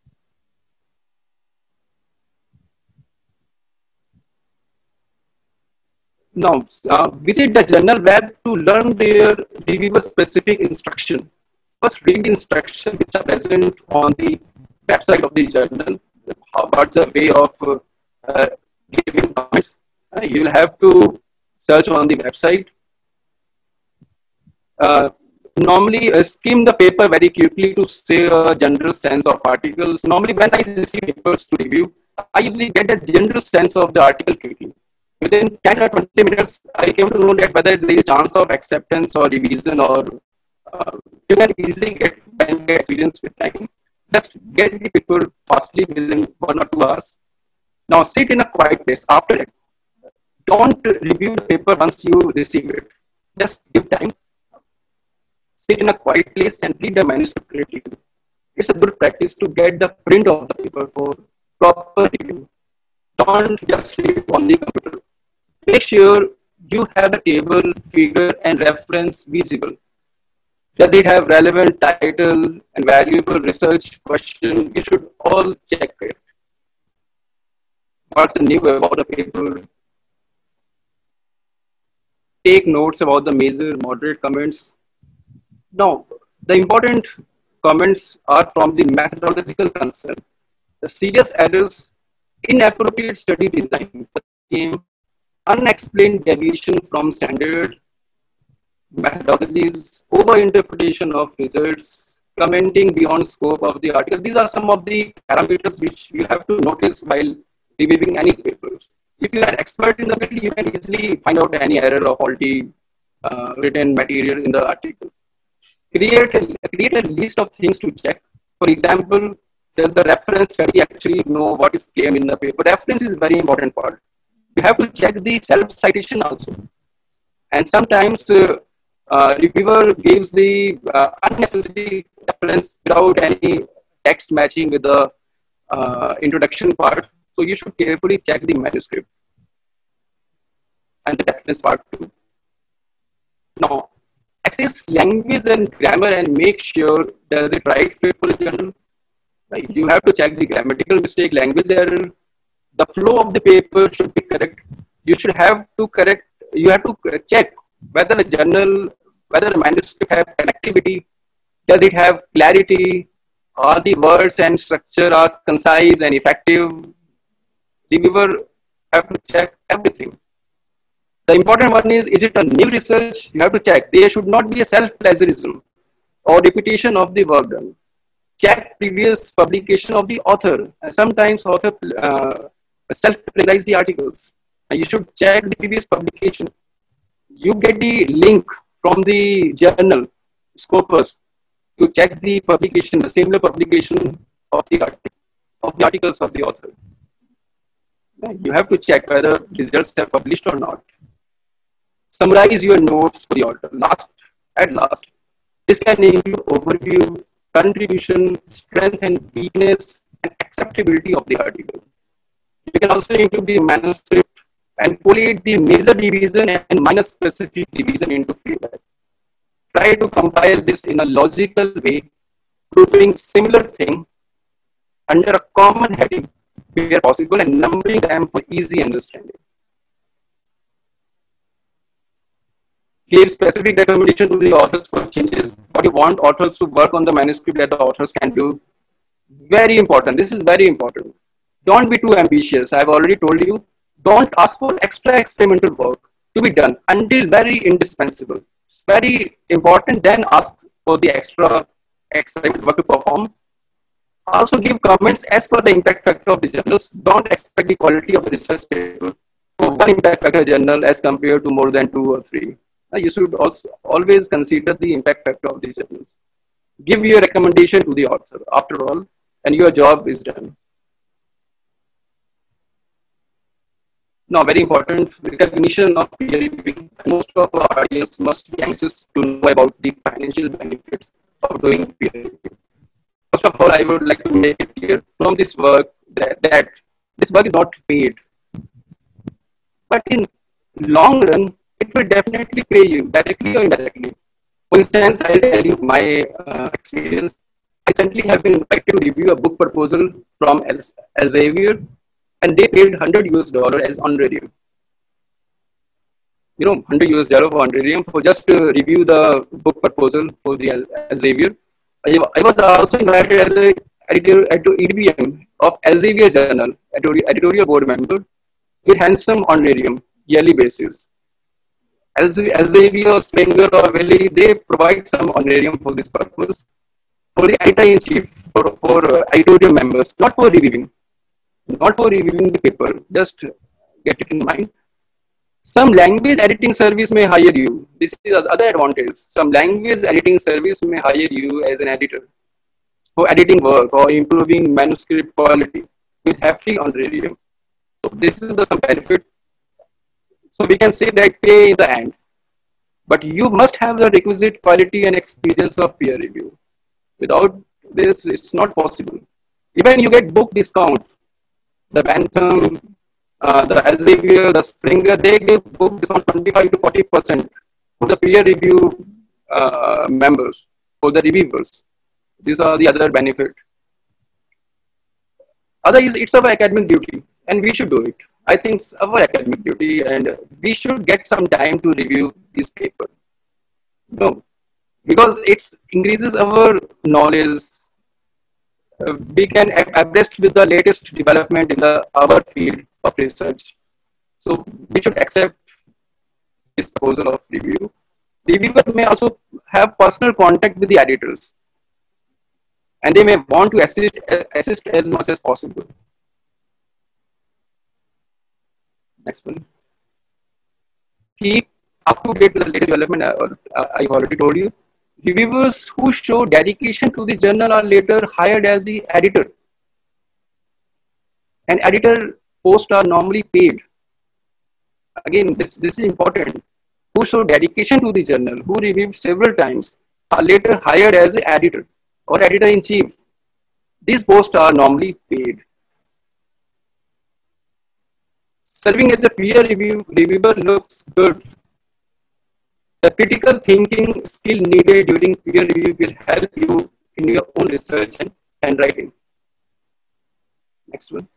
Now, uh, visit the journal web to learn their reviewer specific instruction. First, read the instructions which are present on the website of the journal. What's the way of uh, uh, giving comments? Uh, you'll have to search on the website. Uh, normally, uh, skim the paper very quickly to say a general sense of articles. Normally, when I receive papers to review, I usually get a general sense of the article quickly. Within ten or twenty minutes, I came to know that whether there is a chance of acceptance or revision, or uh, you can easily get, get experience with time. Just get the paper fastly within one or two hours. Now sit in a quiet place. After that, don't review the paper once you receive it. Just give time. Sit in a quiet place and read the manuscript critically. It's a good practice to get the print of the paper for proper review. Don't just read on the computer. Make sure you have the table, figure, and reference visible. Does it have relevant title and valuable research question? You should all check it. What's new about the paper? Take notes about the major, moderate comments. Now, the important comments are from the methodological concern. The serious errors, inappropriate study design for the game, unexplained deviation from standard methodologies, over-interpretation of results, commenting beyond scope of the article. These are some of the parameters which you have to notice while reviewing any papers. If you are an expert in the field, you can easily find out any error or faulty uh, written material in the article. Create a, create a list of things to check. For example, does the reference study actually know what is claimed in the paper? Reference is a very important part. You have to check the self-citation also. And sometimes uh, uh, reviewer gives the uh, unnecessary reference without any text matching with the uh, introduction part. So you should carefully check the manuscript and the reference part too. Now, access language and grammar and make sure does it right fit for the journal. Right? You have to check the grammatical mistake, language error. The flow of the paper should be correct. You should have to correct, you have to check whether the journal, whether the manuscript have connectivity, does it have clarity, all the words and structure are concise and effective. Reviewer have to check everything. The important one is, is it a new research? You have to check. There should not be a self-plagiarism or repetition of the work done. Check previous publication of the author. Sometimes author uh, self-plagiarize the articles. And you should check the previous publication. You get the link from the journal, Scopus, to check the publication, the similar publication of the, article, of the articles of the author. You have to check whether results are published or not. Summarize your notes for the author. Last, at last, this can include overview, contribution, strength and weakness, and acceptability of the article. You can also include the manuscript and collate the major revision and minor specific revision into feedback. Try to compile this in a logical way, grouping similar thing under a common heading where possible and numbering them for easy understanding. Give specific recommendation to the authors for changes. What you want authors to work on the manuscript that the authors can do. Very important. This is very important. Don't be too ambitious. I've already told you. Don't ask for extra experimental work to be done until very indispensable. It's very important. Then ask for the extra experimental work to perform. Also give comments as per the impact factor of the journals. Don't expect the quality of the research paper for one impact factor journal as compared to more than two or three. Uh, You should also always consider the impact factor of the journals. Give your recommendation to the author after all, and your job is done. Now, very important recognition of peer reviewing. Most of our audience must be anxious to know about the financial benefits of doing peer review. First of all, I would like to make it clear from this work that, that this work is not paid. But in long run, it will definitely pay you directly or indirectly. For instance, I'll tell you my uh, experience. I recently have been invited to review a book proposal from Elsevier, and they paid one hundred U S dollar as honorarium. You know, one hundred U S dollar for honorarium for just to review the book proposal for the Elsevier. I, I was also invited as a editor at E D B M of Elsevier Journal, editorial board member, with handsome honorarium yearly basis. Elsevier, Springer, or Valley, they provide some honorarium for this purpose for the editor-in-chief, for, for uh, editorial members, not for reviewing, not for reviewing the paper. Just get it in mind. Some language editing service may hire you. This is the other advantage. Some language editing service may hire you as an editor for editing work or improving manuscript quality with hefty honorarium. So this is the some benefit. So we can say that pay in the end, but you must have the requisite quality and experience of peer review. Without this, it's not possible. Even you get book discounts. The Bantam, uh, the Elsevier, the Springer, they give book discount twenty-five to forty percent for the peer review uh, members, for the reviewers. These are the other benefit. Other is it's our academic duty, and we should do it. I think it's our academic duty, and we should get some time to review this paper. No, because it increases our knowledge. Uh, we can abreast with the latest development in the our field of research. So we should accept this proposal of review. Reviewer may also have personal contact with the editors, and they may want to assist, assist as much as possible. Next one. Keep up to date with the latest development. Uh, I've already told you. Reviewers who show dedication to the journal are later hired as the editor. And editor posts are normally paid. Again, this, this is important. Who show dedication to the journal, who reviewed several times, are later hired as the editor or editor-in-chief. These posts are normally paid. Serving as a peer review, reviewer looks good. The critical thinking skill needed during peer review will help you in your own research and handwriting. Next one.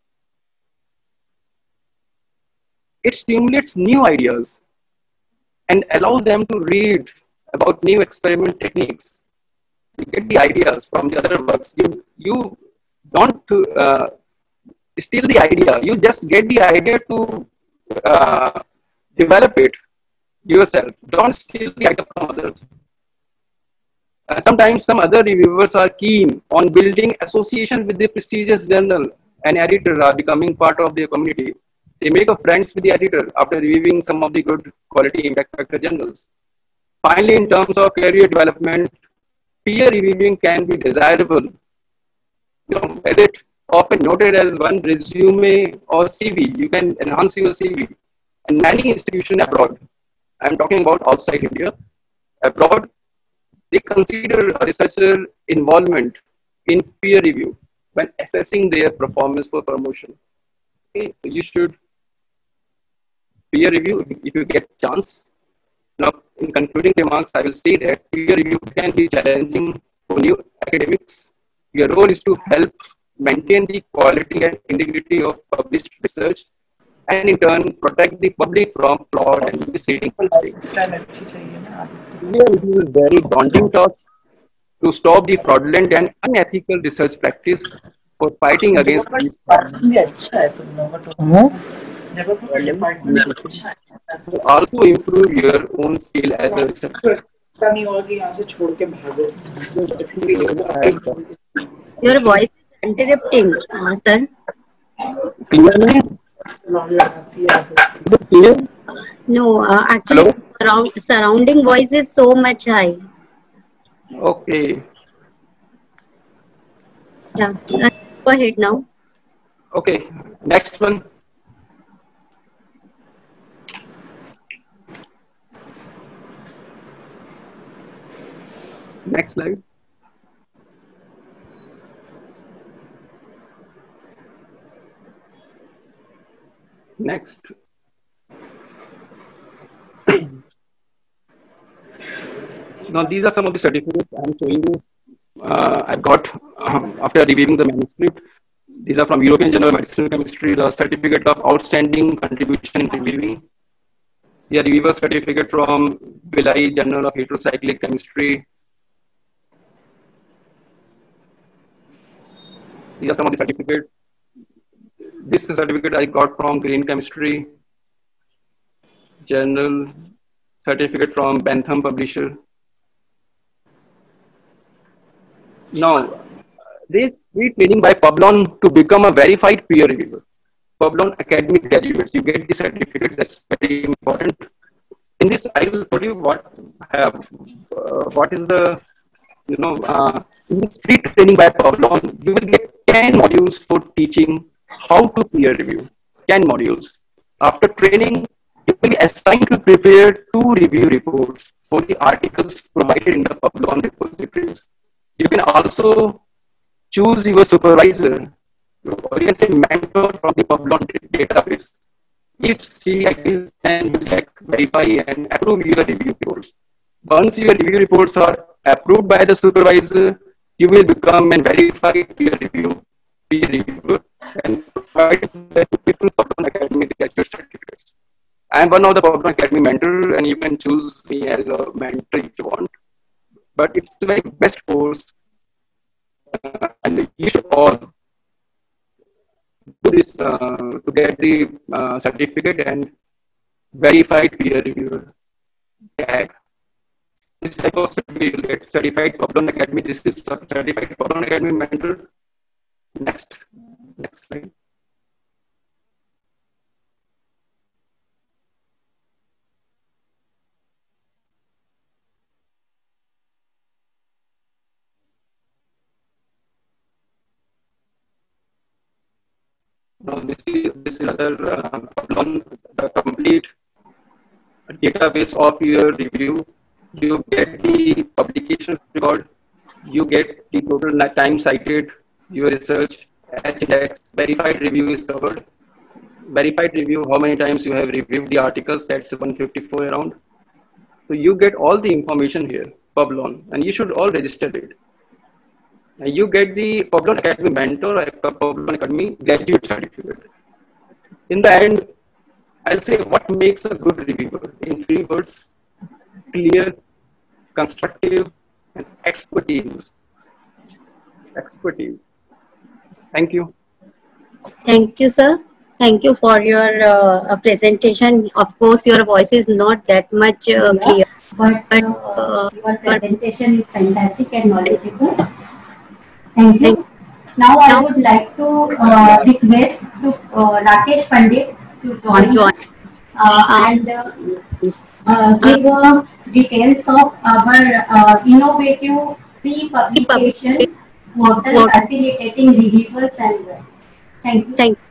It stimulates new ideas and allows them to read about new experiment techniques. You get the ideas from the other works. You, you don't uh, steal the idea. You just get the idea to uh, develop it yourself. Don't steal the idea from others. Uh, sometimes some other reviewers are keen on building association with the prestigious journal and editor are becoming part of their community. They make a friends with the editor after reviewing some of the good quality impact factor journals. Finally, in terms of career development, peer reviewing can be desirable. You know, as it often noted as one resume or C V, you can enhance your C V. And many institutions abroad, I'm talking about outside India, abroad, they consider a researcher involvement in peer review when assessing their performance for promotion. Okay, so you should peer review if you get chance. Now, in concluding remarks, I will say that peer review can be challenging for new academics. Your role is to help maintain the quality and integrity of published research, and in turn protect the public from flawed and misleading mistakes. It is a very daunting task to stop the fraudulent and unethical research practice for fighting against these. Also improve your own skill as a researcher. Your voice is interrupting, uh, sir. Clear नहीं? Clear? No, uh, actually, Hello? surround, surrounding voice is so much high. Okay. Yeah, uh, go ahead now. Okay. Next one. Next slide. Next. Now these are some of the certificates I'm showing you. Uh, I've got um, after reviewing the manuscript. These are from European Journal of Medicinal Chemistry, the certificate of outstanding contribution in reviewing. The reviewer certificate from Vilai Journal of Heterocyclic Chemistry. These are some of the certificates. This certificate I got from Green Chemistry Journal, certificate from Bentham Publisher. Now, this free training by Publon to become a verified peer reviewer. Publon academic graduates, you get the certificates. That's very important. In this, I will tell you what have uh, what is the you know uh, in this free training by Publon, you will get ten modules for teaching how to peer review. ten modules. After training, you will be assigned to prepare two review reports for the articles provided in the Publon repositories. You can also choose your supervisor, or you can say mentor from the Publon database. If she agrees, then you check, verify, and approve your review reports. Once your review reports are approved by the supervisor, you will become a verified peer review peer reviewer and provide the different Publon Academy graduate certificates. I am one of the Publon Academy mentor, and you can choose me as a mentor if you want. But it's the very best course, uh, and you should all do this uh, to get the uh, certificate and verified peer reviewer tag. This type of certificate will get certified Publon Academy. This is certified Publon Academy mentor. Next, next slide. Now this is this is another uh, Publon, the complete database of your review. You get the publication record, you get the total time cited, your research, H index, verified review is covered. Verified review, how many times you have reviewed the articles, that's one fifty-four around. So you get all the information here, Publon, and you should all register it. And you get the Publon Academy mentor, or Publon Academy graduate certificate. In the end, I'll say what makes a good reviewer in three words: clear, constructive, and expertise. Expertise. Thank you. Thank you, sir. Thank you for your uh, presentation. Of course, your voice is not that much uh, clear, but uh, your presentation is fantastic and knowledgeable. Thank you. Now I would like to uh, request to uh, Rakesh Pandit to join, join. us uh, and uh, uh, give uh, details of our uh, innovative pre-publication portal facilitating reviewers and uh, thank you. Thank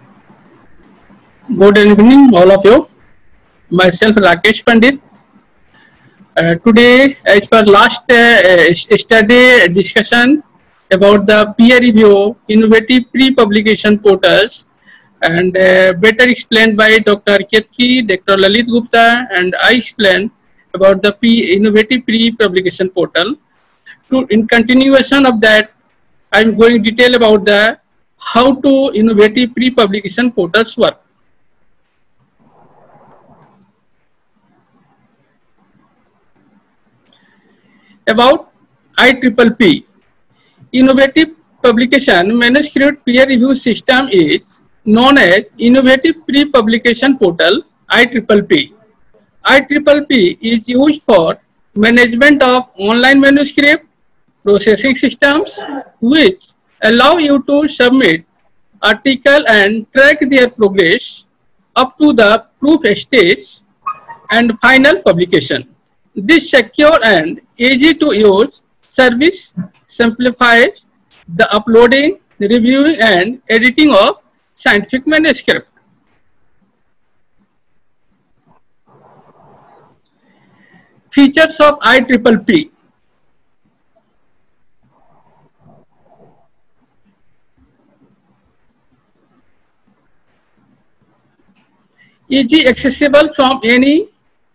you. Good evening, all of you. Myself, Rakesh Pandit. Uh, today, as per last uh, study discussion about the peer review innovative pre-publication portals, and uh, better explained by Doctor Ketki, Doctor Lalit Gupta, and I explained about the P innovative pre-publication portal. To, in continuation of that, I am going detail about the how to innovative pre-publication portals work. About I triple P. Innovative publication manuscript peer review system is known as Innovative Pre-Publication Portal I triple P. I triple P is used for management of online manuscript processing systems, which allow you to submit article and track their progress up to the proof stage and final publication. This secure and easy to use service simplifies the uploading, reviewing and editing of scientific manuscript. Features of I triple P. Easy accessible from any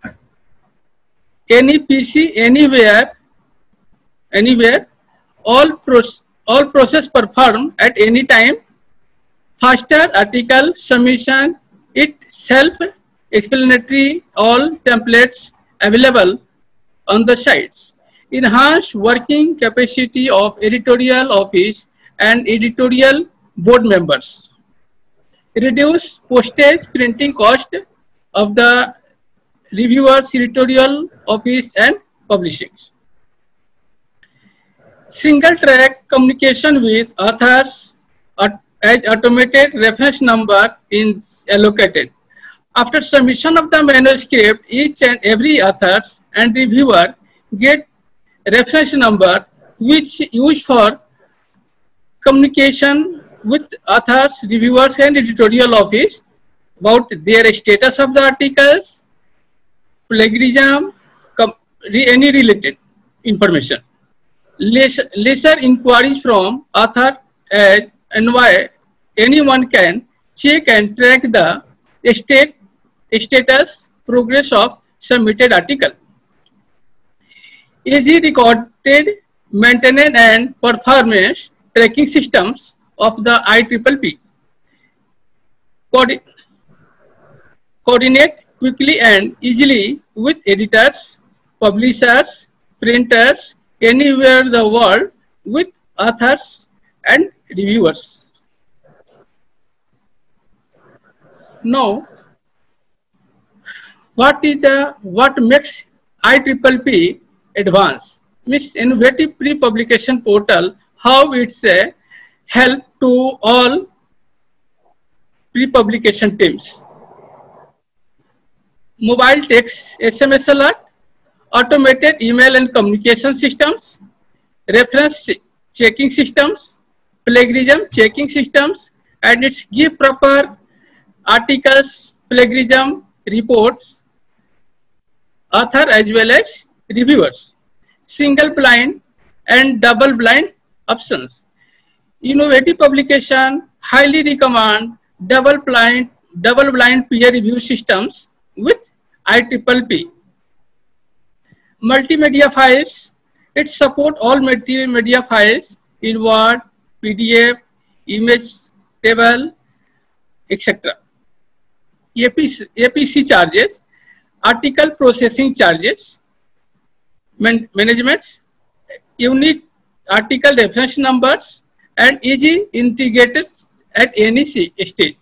any P C, anywhere, anywhere. All process all process performed at any time. Faster article submission. It self-explanatory. All templates available on the sites. Enhanced working capacity of editorial office and editorial board members. Reduce postage printing cost of the reviewers, editorial office and publishing. Single track communication with authors as automated reference number is allocated. After submission of the manuscript, each and every authors and reviewer get reference number which used for communication with authors, reviewers and editorial office about their status of the articles, plagiarism, any related information. Lesser, lesser inquiries from author as and why anyone can check and track the state, status progress of submitted article. Easy recorded maintenance and performance tracking systems of the I triple P. Coordinate quickly and easily with editors, publishers, printers, anywhere in the world with authors and reviewers. Now, what is the what makes I triple P advanced? Means innovative pre-publication portal, how it's a help to all pre-publication teams. Mobile text S M S alert, automated email and communication systems, reference checking systems, plagiarism checking systems, and it's give proper articles, plagiarism reports, author as well as reviewers. Single blind and double blind options. Innovative publication highly recommend double blind, double blind peer review systems with I triple P. Multimedia files, it support all multimedia files in Word, P D F, image table, et cetera. A P C, A P C charges, article processing charges, man, management, unique article reference numbers, and easy integrated at any stage.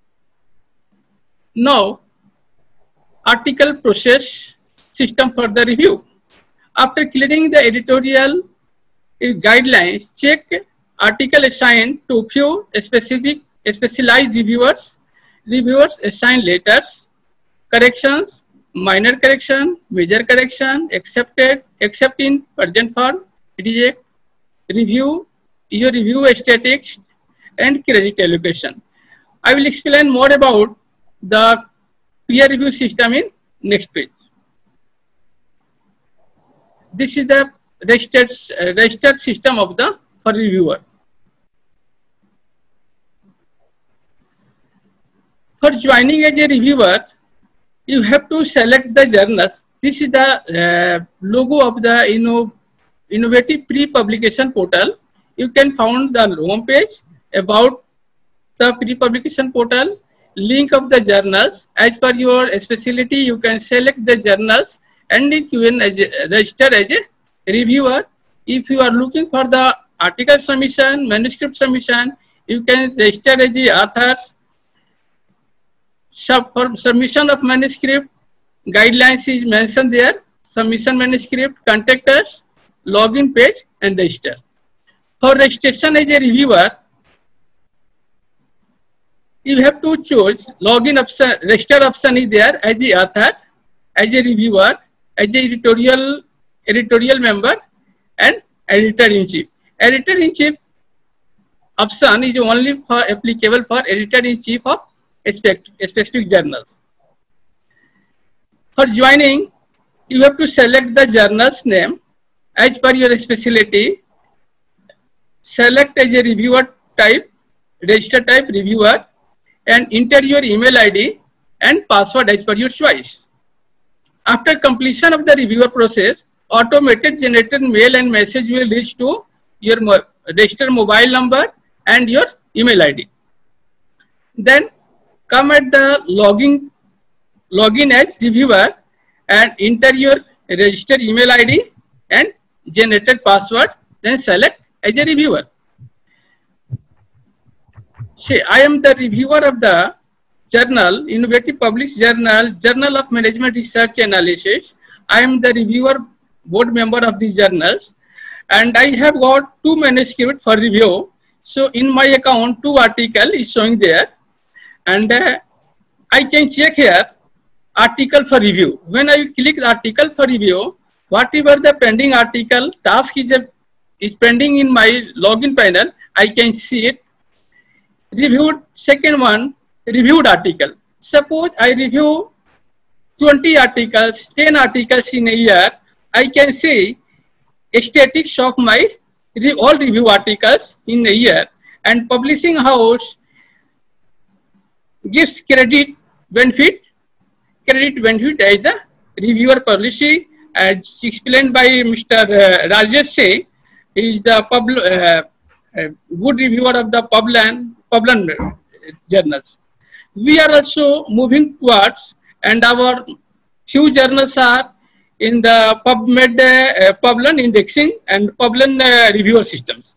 Now, article process system for the review. After clearing the editorial guidelines, check article assigned to few specific specialized reviewers. Reviewers assign letters, corrections, minor correction, major correction, accepted, except in present form, reject, review, your review statistics, and credit allocation. I will explain more about the peer review system in next page. This is the registered, uh, registered system of the for reviewer. For joining as a reviewer, you have to select the journals. This is the uh, logo of the Inno, Innovative Pre-Publication Portal. You can find the home page about the pre-publication portal, link of the journals. As per your specialty, you can select the journals and you can register as a reviewer. If you are looking for the article submission, manuscript submission, you can register as the authors Sub for submission of manuscript, guidelines is mentioned there. Submission manuscript, contact us, login page, and register. For registration as a reviewer, you have to choose login option, register option is there as a author, as a reviewer, as a editorial editorial member, and editor-in-chief. Editor-in-chief option is only for applicable for editor-in-chief of specific journals. For joining, you have to select the journal's name as per your specialty. Select as a reviewer type, register type reviewer, and enter your email I D and password as per your choice. After completion of the reviewer process, automated generated mail and message will reach to your mo registered mobile number and your email I D. Then come at the login, login as reviewer and enter your registered email I D and generated password, then select as a reviewer. Say, I am the reviewer of the journal, Innovative Published Journal, Journal of Management Research Analysis. I am the reviewer board member of these journals, and I have got two manuscripts for review. So in my account, two article is showing there, and uh, I can check here article for review. When I click the article for review, whatever the pending article task is, a, is pending in my login panel, I can see it. Reviewed, second one, reviewed article. Suppose I review twenty articles, ten articles in a year, I can see statistics of my re all review articles in a year, and publishing house gives credit benefit, credit benefit as the reviewer policy, as explained by Mister Uh, Rajesh Singh. He is the pub, uh, uh, good reviewer of the Publin, Publin journals. We are also moving towards, and our few journals are in the PubMed, uh, Publin indexing and Publin uh, reviewer systems.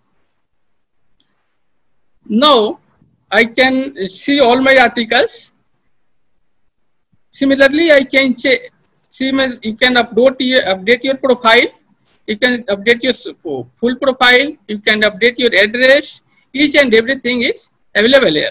Now I can see all my articles. Similarly, I can check. See, you can update your, update your profile. You can update your full profile. You can update your address. Each and everything is available here.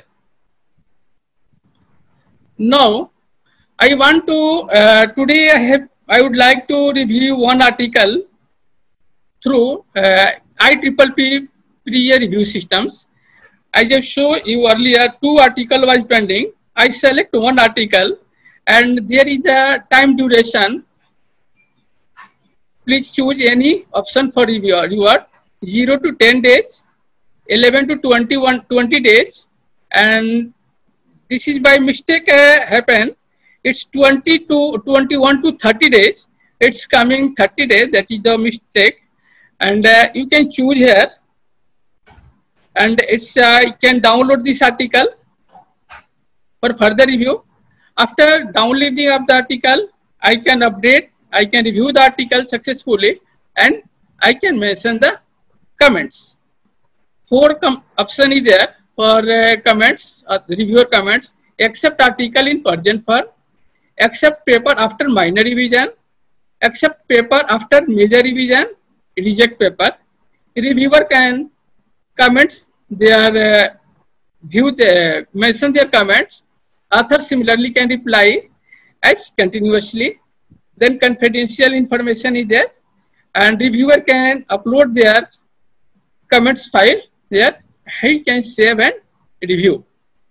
Now, I want to uh, today I have I would like to review one article through uh, I triple P pre review systems. I just show you earlier two article was pending. I select one article, and there is a time duration. Please choose any option for reviewer. Reviewer zero to ten days, eleven to twenty-one, twenty days, and this is by mistake uh, happen. It's twenty to twenty-one to thirty days. It's coming thirty days. That is the mistake, and uh, you can choose here, and it's uh, you can download this article for further review. After downloading of the article, I can update. I can review the article successfully, and I can mention the comments. Four com option is there for uh, comments, uh, reviewer comments. Accept article in version for, accept paper after minor revision, accept paper after major revision, reject paper. Reviewer can comments their uh, view, the, mention their comments. Author similarly can reply as continuously. Then confidential information is there, and reviewer can upload their comments file there. He can save and review.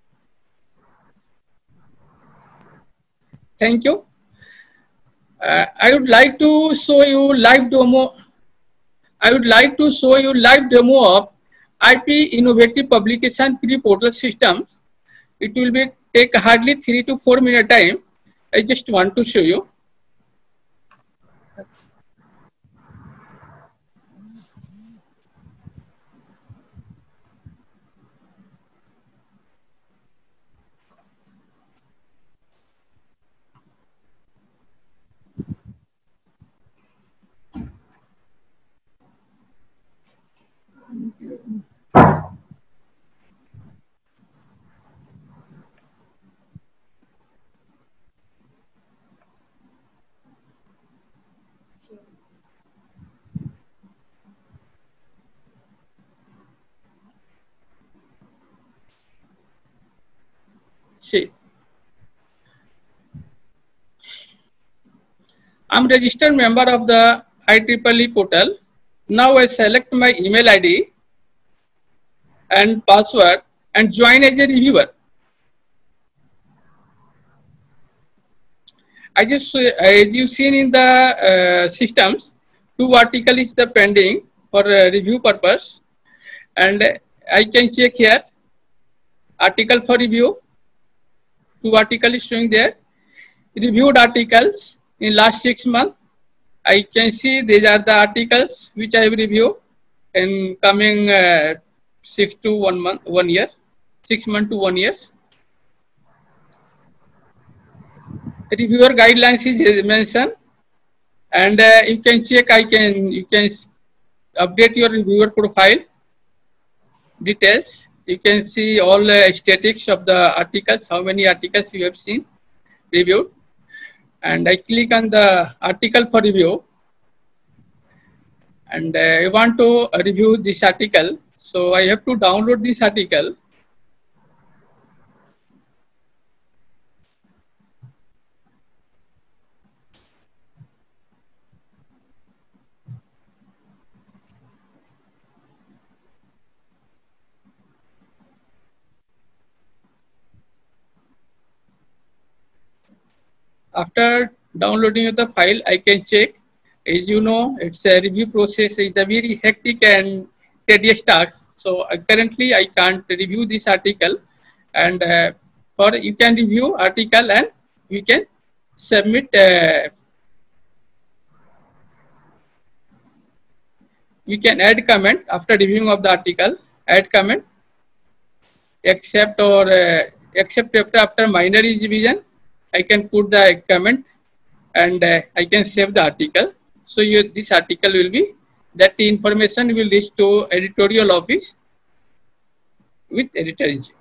Thank you. Uh, I would like to show you live demo. I would like to show you live demo of I P Innovative Publication pre-portal systems. It will be take hardly three to four minute time. I just want to show you. see. I'm registered member of the I triple E portal. Now I select my email I D and password and join as a reviewer. I just, as you seen in the uh, systems, two article is the pending for uh, review purpose, and I can check here article for review. Two article is showing there. Reviewed articles in last six months. I can see these are the articles which I have reviewed in coming uh, six to one month, one year, six months to one years. Reviewer guidelines is mentioned, and uh, you can check. I can you can update your reviewer profile details. You can see all uh, statistics of the articles, how many articles you have seen reviewed, and I click on the article for review, and uh, I want to review this article. So I have to download this article. After downloading the file, I can check. As you know, it's a review process. It's a very hectic and tedious task. So uh, currently, I can't review this article. And uh, for you can review article and you can submit. Uh, you can add comment after reviewing of the article. Add comment, accept or uh, accept after after minor revision. I can put the comment and uh, I can save the article. So you, this article will be, that information will reach to editorial office with editor-in-chief.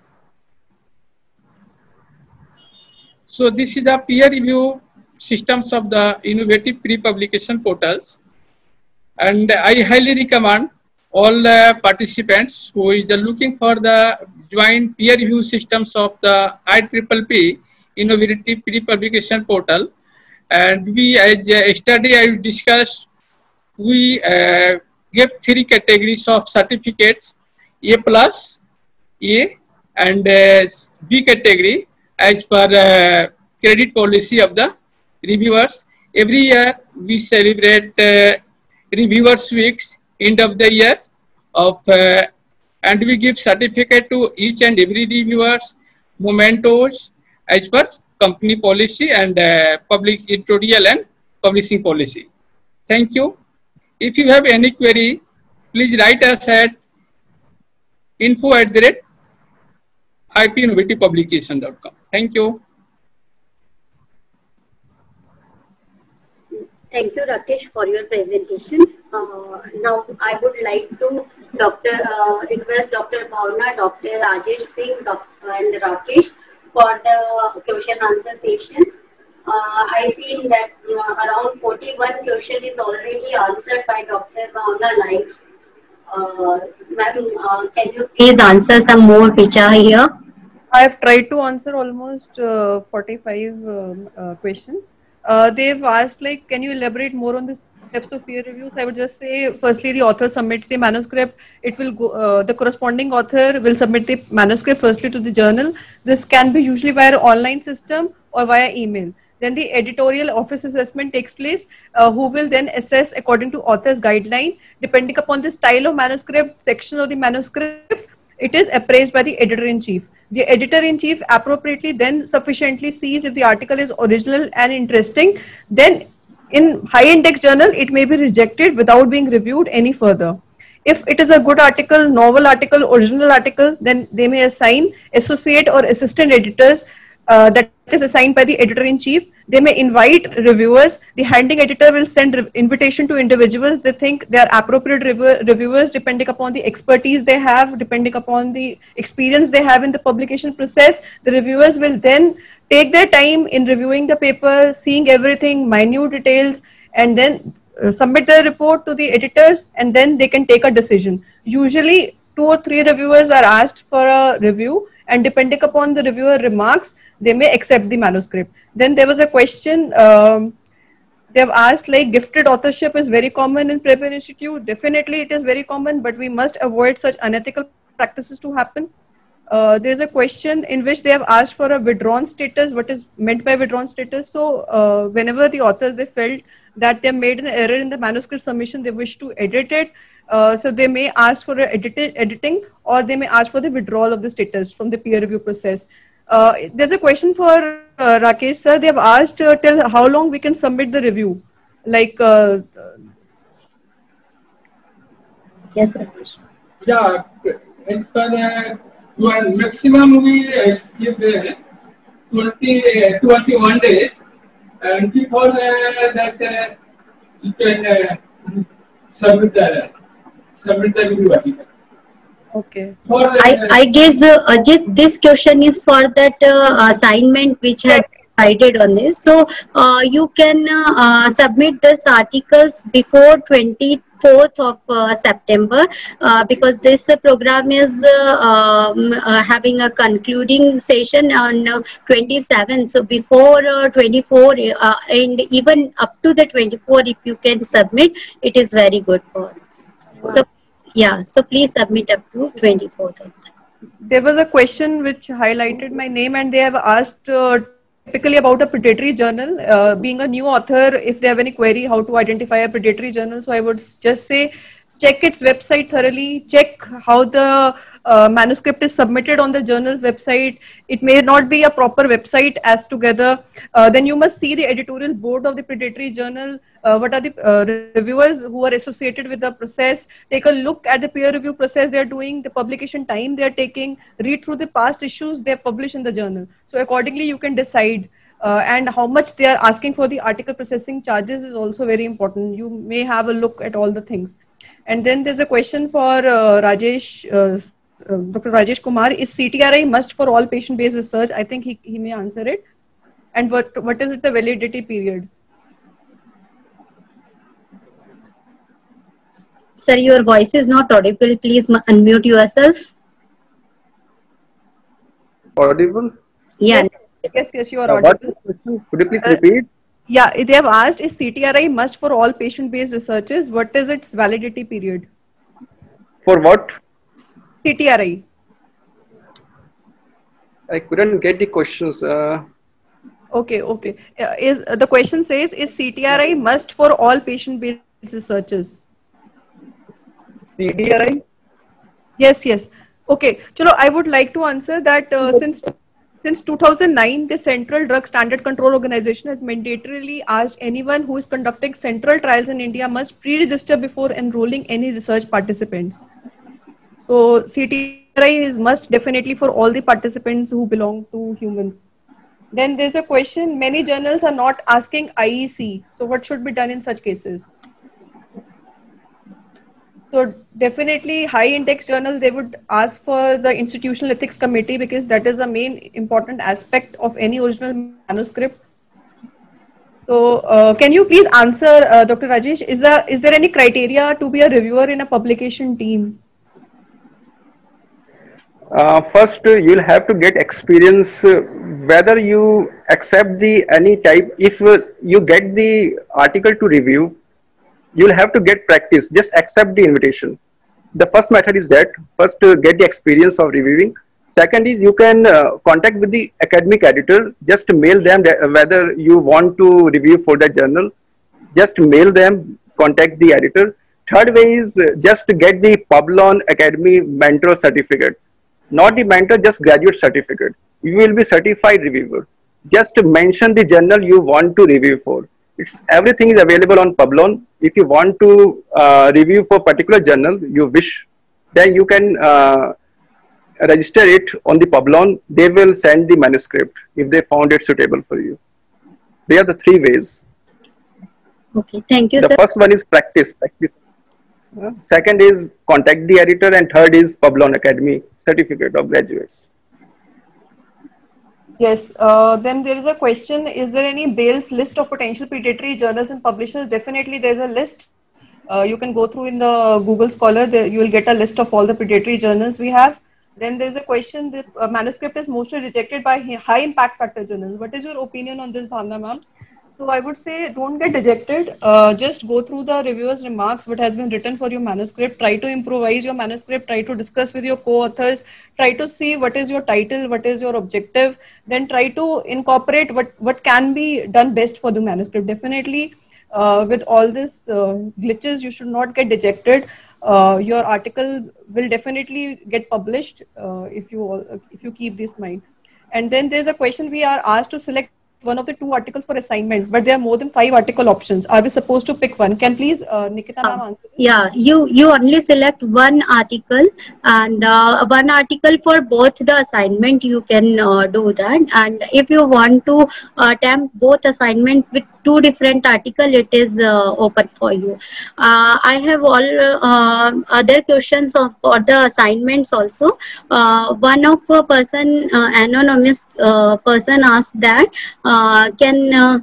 So this is the peer review systems of the innovative pre-publication portals. And I highly recommend all the participants who is looking for the joint peer review systems of the I triple P innovative pre-publication portal. And we, as yesterday I discussed, we uh, give three categories of certificates: A plus, A, and uh, B category as per uh, credit policy of the reviewers. Every year we celebrate uh, reviewers weeks end of the year of uh, and we give certificate to each and every reviewers, mementos as per company policy and uh, public editorial and publishing policy. Thank you. If you have any query, please write us at info at the rate innovative publication dot com. Thank you. Thank you, Rakesh, for your presentation. Uh, now, I would like to Doctor Uh, request Doctor Bhavna, Doctor Rajesh Singh, Doctor and Rakesh for the question answer session. Uh, I see that uh, around forty-one question is already answered by Doctor Bhavna live. Uh, Ma'am, uh, can you please answer some more which are here? I have tried to answer almost uh, forty-five um, uh, questions. Uh, they've asked, like, can you elaborate more on the steps of peer reviews? I would just say, firstly, the author submits the manuscript. It will go, uh, the corresponding author will submit the manuscript firstly to the journal. This can be usually via online system or via email. Then the editorial office assessment takes place, uh, who will then assess according to author's guideline. Depending upon the style of manuscript, section of the manuscript, it is appraised by the editor-in-chief. The editor-in-chief appropriately then sufficiently sees if the article is original and interesting. Then in high-index journal, it may be rejected without being reviewed any further. If it is a good article, novel article, original article, then they may assign associate or assistant editors uh, that is assigned by the editor-in-chief. They may invite reviewers. The handling editor will send invitation to individuals they think they are appropriate review reviewers depending upon the expertise they have, depending upon the experience they have in the publication process. The reviewers will then take their time in reviewing the paper, seeing everything, minute details, and then uh, submit the report to the editors, and then they can take a decision. Usually two or three reviewers are asked for a review, and depending upon the reviewer remarks, they may accept the manuscript. Then there was a question, um, they have asked, like, gifted authorship is very common in Prepare Institute. Definitely it is very common, but we must avoid such unethical practices to happen. Uh, there's a question in which they have asked for a withdrawn status. What is meant by withdrawn status? So uh, whenever the authors, they felt that they made an error in the manuscript submission, they wish to edit it. Uh, so they may ask for a edit editing, or they may ask for the withdrawal of the status from the peer review process. Uh, there's a question for uh, Rakesh sir. They have asked uh, till how long we can submit the review. Like, uh, Yes, Rakesh. Yeah, as per uh, one maximum we uh, give uh, twenty, uh, twenty-one days, and before uh, that uh, you can uh, submit the submit the review article. okay. For uh, I, I guess uh, uh, just this question is for that uh, assignment which has decided on this. So uh, you can uh, uh, submit this articles before twenty-fourth of uh, September uh, because this uh, program is uh, um, uh, having a concluding session on uh, twenty-seventh. So before uh, twenty-four uh, and even up to the twenty-four, if you can submit, it is very good for us. So yeah, so please submit up to twenty-fourth of that. There was a question which highlighted my name, and they have asked uh, typically about a predatory journal. Uh, being a new author, if they have any query how to identify a predatory journal, so I would just say check its website thoroughly, check how the uh, manuscript is submitted on the journal's website. It may not be a proper website as together. Uh, then you must see the editorial board of the predatory journal. Uh, what are the uh, reviewers who are associated with the process? Take a look at the peer review process they are doing, the publication time they are taking, read through the past issues they have published in the journal. So accordingly, you can decide. Uh, and how much they are asking for the article processing charges is also very important. You may have a look at all the things. And then there's a question for uh, Rajesh, uh, uh, Doctor Rajesh Kumar. Is C T R I must for all patient-based research? I think he, he may answer it. And what what is it the validity period? Sir, your voice is not audible. Please unmute yourself. Audible? Yeah. Yes, yes, you are Uh, audible. what question? Could you please Uh, repeat? Yeah, they have asked, is C T R I must for all patient-based researches? What is its validity period? For what? C T R I. I couldn't get the questions. Uh, Okay, okay. Uh, is uh, the question says, is C T R I must for all patient-based researches? C D R I? Yes, yes. Okay. Chalo, I would like to answer that uh, since since two thousand nine, the Central Drug Standard Control Organization has mandatorily asked anyone who is conducting central trials in India must pre-register before enrolling any research participants. So C T R I is must definitely for all the participants who belong to humans. Then there's a question, many journals are not asking I E C. So what should be done in such cases? So definitely high index journals, they would ask for the institutional ethics committee because that is the main important aspect of any original manuscript. So uh, can you please answer, uh, Doctor Rajesh, is there, is there any criteria to be a reviewer in a publication team? Uh, first, uh, you'll have to get experience uh, whether you accept the any type. If uh, you get the article to review, you'll have to get practice. Just accept the invitation. The first method is that first uh, get the experience of reviewing. Second is you can uh, contact with the academic editor. Just mail them that, uh, whether you want to review for the journal. Just mail them. Contact the editor. Third way is uh, just to get the Publon Academy mentor certificate. Not the mentor, just graduate certificate. You will be certified reviewer. Just mention the journal you want to review for. It's everything is available on Publon. If you want to uh, review for particular journal you wish, then you can uh, register it on the Publon. They will send the manuscript if they found it suitable for you. They are the three ways. Okay, thank you, the sir. first one is practice. Practice. Uh, second is contact the editor, and third is Publon Academy certificate of graduates. Yes, uh, then there is a question, is there any Bales list of potential predatory journals and publishers? Definitely there's a list. Uh, you can go through in the Google Scholar, there, you will get a list of all the predatory journals we have. Then there's a question that uh, manuscript is mostly rejected by high impact factor journals. What is your opinion on this, Bhavna ma'am? So I would say don't get dejected. Uh, just go through the reviewer's remarks, what has been written for your manuscript. Try to improvise your manuscript. Try to discuss with your co-authors. Try to see what is your title, what is your objective. Then try to incorporate what, what can be done best for the manuscript. Definitely, uh, with all this uh, glitches, you should not get dejected. Uh, your article will definitely get published uh, if you all, if you keep this in mind. And then there's a question we are asked to select one of the two articles for assignment, but there are more than five article options. Are we supposed to pick one? Can please uh, Nikita ma'am answer this? Yeah, you you only select one article, and uh, one article for both the assignment. You can uh, do that, and if you want to attempt both assignment with two different article, it is uh, open for you. Uh, I have all uh, other questions of for the assignments also. Uh, one of a person, uh, anonymous uh, person asked that uh, can uh,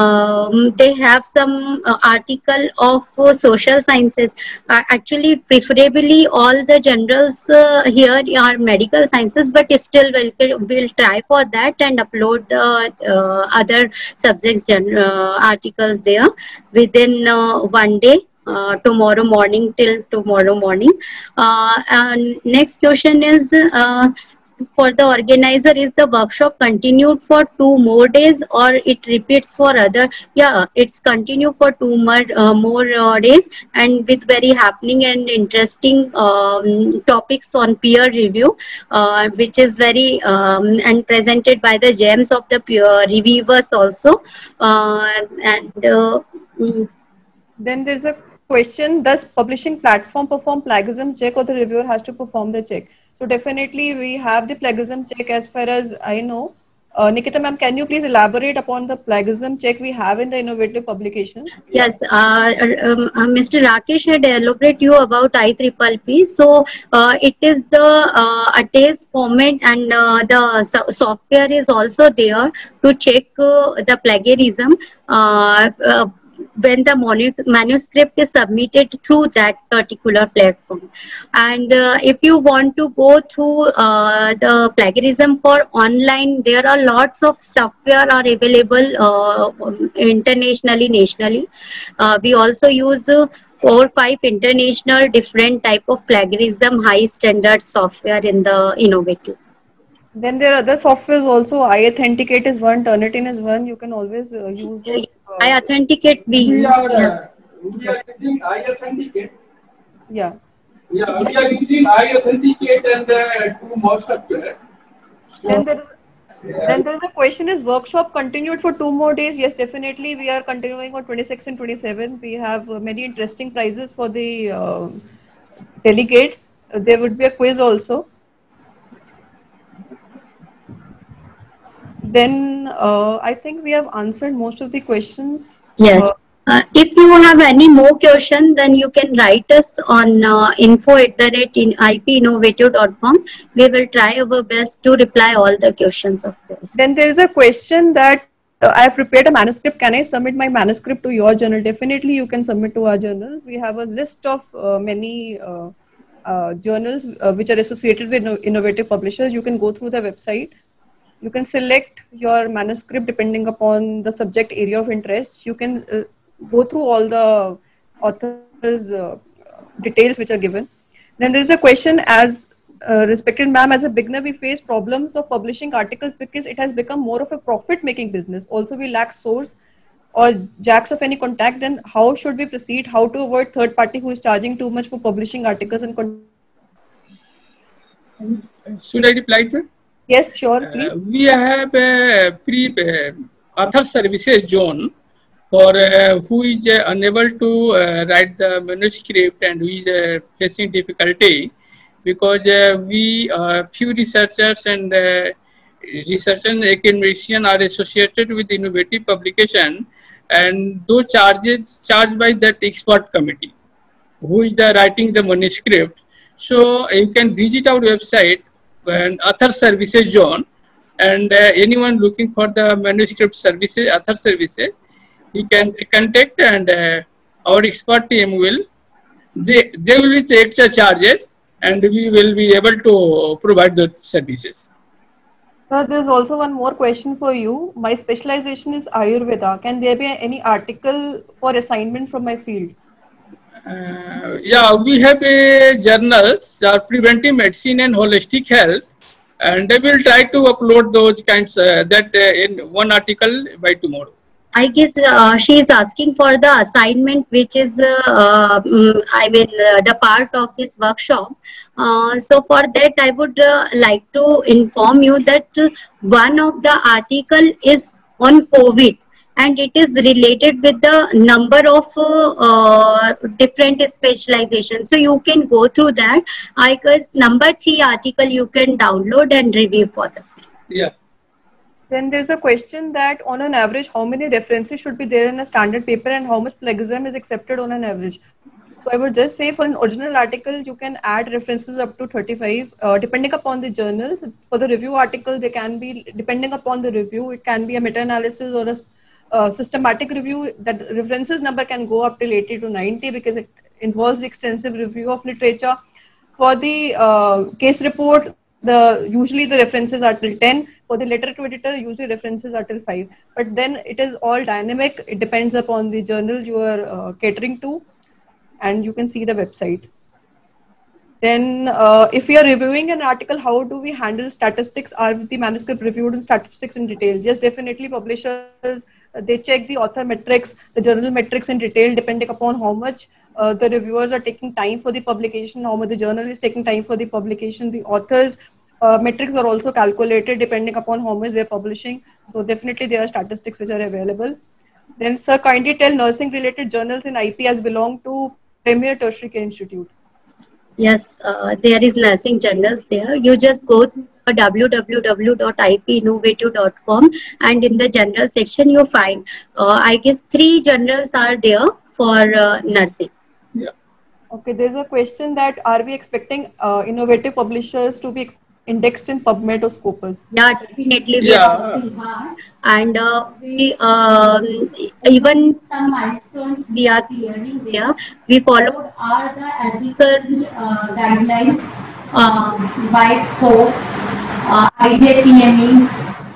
um, they have some uh, article of uh, social sciences. Uh, actually, preferably all the generals uh, here are medical sciences, but still we'll, we'll try for that and upload the uh, other subjects general uh, articles there within uh, one day, uh, tomorrow morning till tomorrow morning. Uh, and next question is uh, for the organizer, is the workshop continued for two more days or it repeats for other? Yeah, it's continued for two more uh, more uh, days, and with very happening and interesting um, topics on peer review, uh, which is very um, and presented by the gems of the peer reviewers also. Uh, and uh, mm, Then there's a question, does publishing platform perform plagiarism check or the reviewer has to perform the check? So definitely we have the plagiarism check as far as I know. Uh, Nikita ma'am, can you please elaborate upon the plagiarism check we have in the innovative publication? Yes, uh, um, uh, Mister Rakesh had elaborated you about I triple P. So uh, it is the uh, attest format, and uh, the so software is also there to check uh, the plagiarism uh, uh, when the manu manuscript is submitted through that particular platform. And uh, if you want to go through uh, the plagiarism for online, there are lots of software are available uh, internationally, nationally. Uh, we also use uh, four or five international different type of plagiarism high standard software in the innovative. Then there are other softwares also. iAuthenticate is one, Turnitin is one. You can always uh, use those. Uh, iAuthenticate we We used. are, Yeah. uh, we are using iAuthenticate. yeah. Yeah, we are using iAuthenticate and uh, two more software. So, Then there is then there is a question, is workshop continued for two more days? Yes, definitely. We are continuing on twenty-six and twenty-seven. We have uh, many interesting prizes for the uh, delegates. Uh, there would be a quiz also. Then uh, I think we have answered most of the questions. Yes. Uh, Uh, if you have any more question, then you can write us on uh, info at the rate in ipinnovative dot com. We will try our best to reply all the questions of this. Then there is a question that uh, I have prepared a manuscript. Can I submit my manuscript to your journal? Definitely, you can submit to our journals. We have a list of uh, many uh, uh, journals uh, which are associated with innovative publishers. You can go through the website. You can select your manuscript depending upon the subject area of interest. You can uh, go through all the author's uh, details which are given. Then there is a question, as uh, respected ma'am, as a beginner we face problems of publishing articles because it has become more of a profit making business. Also we lack source or jacks of any contact. Then how should we proceed? How to avoid third party who is charging too much for publishing articles and content? should I reply to it? Yes, sure, please. Uh, we have a pre uh, author services zone for uh, who is uh, unable to uh, write the manuscript and who is uh, facing difficulty, because uh, we uh, few researchers and uh, research and academicians are associated with innovative publication, and those charges charged by that expert committee who is the writing the manuscript. So you can visit our website and author services zone, and uh, anyone looking for the manuscript services, author services, he can contact, and uh, our expert team will, they, they will take the charges and we will be able to provide the services. Sir, there's also one more question for you. My specialization is Ayurveda. Can there be any article for assignment from my field? Uh, yeah, we have a journals, uh, preventive medicine and holistic health, and they will try to upload those kinds uh, that uh, in one article by tomorrow. I guess uh, she is asking for the assignment, which is, uh, uh, mm, I mean, uh, the part of this workshop. Uh, so for that, I would uh, like to inform you that uh, one of the article is on COVID, and it is related with the number of uh, uh, different specializations. So you can go through that. I guess number three article you can download and review for the same. Yeah. Then there's a question that on an average, how many references should be there in a standard paper and how much plagiarism is accepted on an average? So I would just say for an original article, you can add references up to thirty-five, uh, depending upon the journals. For the review article, they can be, depending upon the review, it can be a meta-analysis or a uh, systematic review. That references number can go up till eighty to ninety because it involves extensive review of literature. For the uh, case report, the usually the references are till ten. For the letter to editor, usually references are till five. But then it is all dynamic. It depends upon the journal you are uh, catering to, and you can see the website. Then uh, if we are reviewing an article, how do we handle statistics? Are the manuscript reviewed in statistics in detail? Yes, definitely publishers, uh, they check the author metrics, the journal metrics in detail, depending upon how much uh, the reviewers are taking time for the publication, how much the journal is taking time for the publication. The authors' uh, metrics are also calculated depending upon how much they're publishing. So definitely there are statistics which are available. Then sir, kindly tell nursing related journals in I P as belong to Premier Tertiary Care Institute. Yes, uh, there is nursing journals there. You just go to w w w dot i p innovative dot com and in the general section you find, uh, I guess three journals are there for uh, nursing. Yeah. Okay, there's a question that are we expecting uh, innovative publishers to be indexed in PubMed or Scopus? Yeah, definitely. We Yeah. are working hard, and uh, we um, even some milestones we are clearing there. We followed all the ethical uh, guidelines uh, by both uh, I J C M E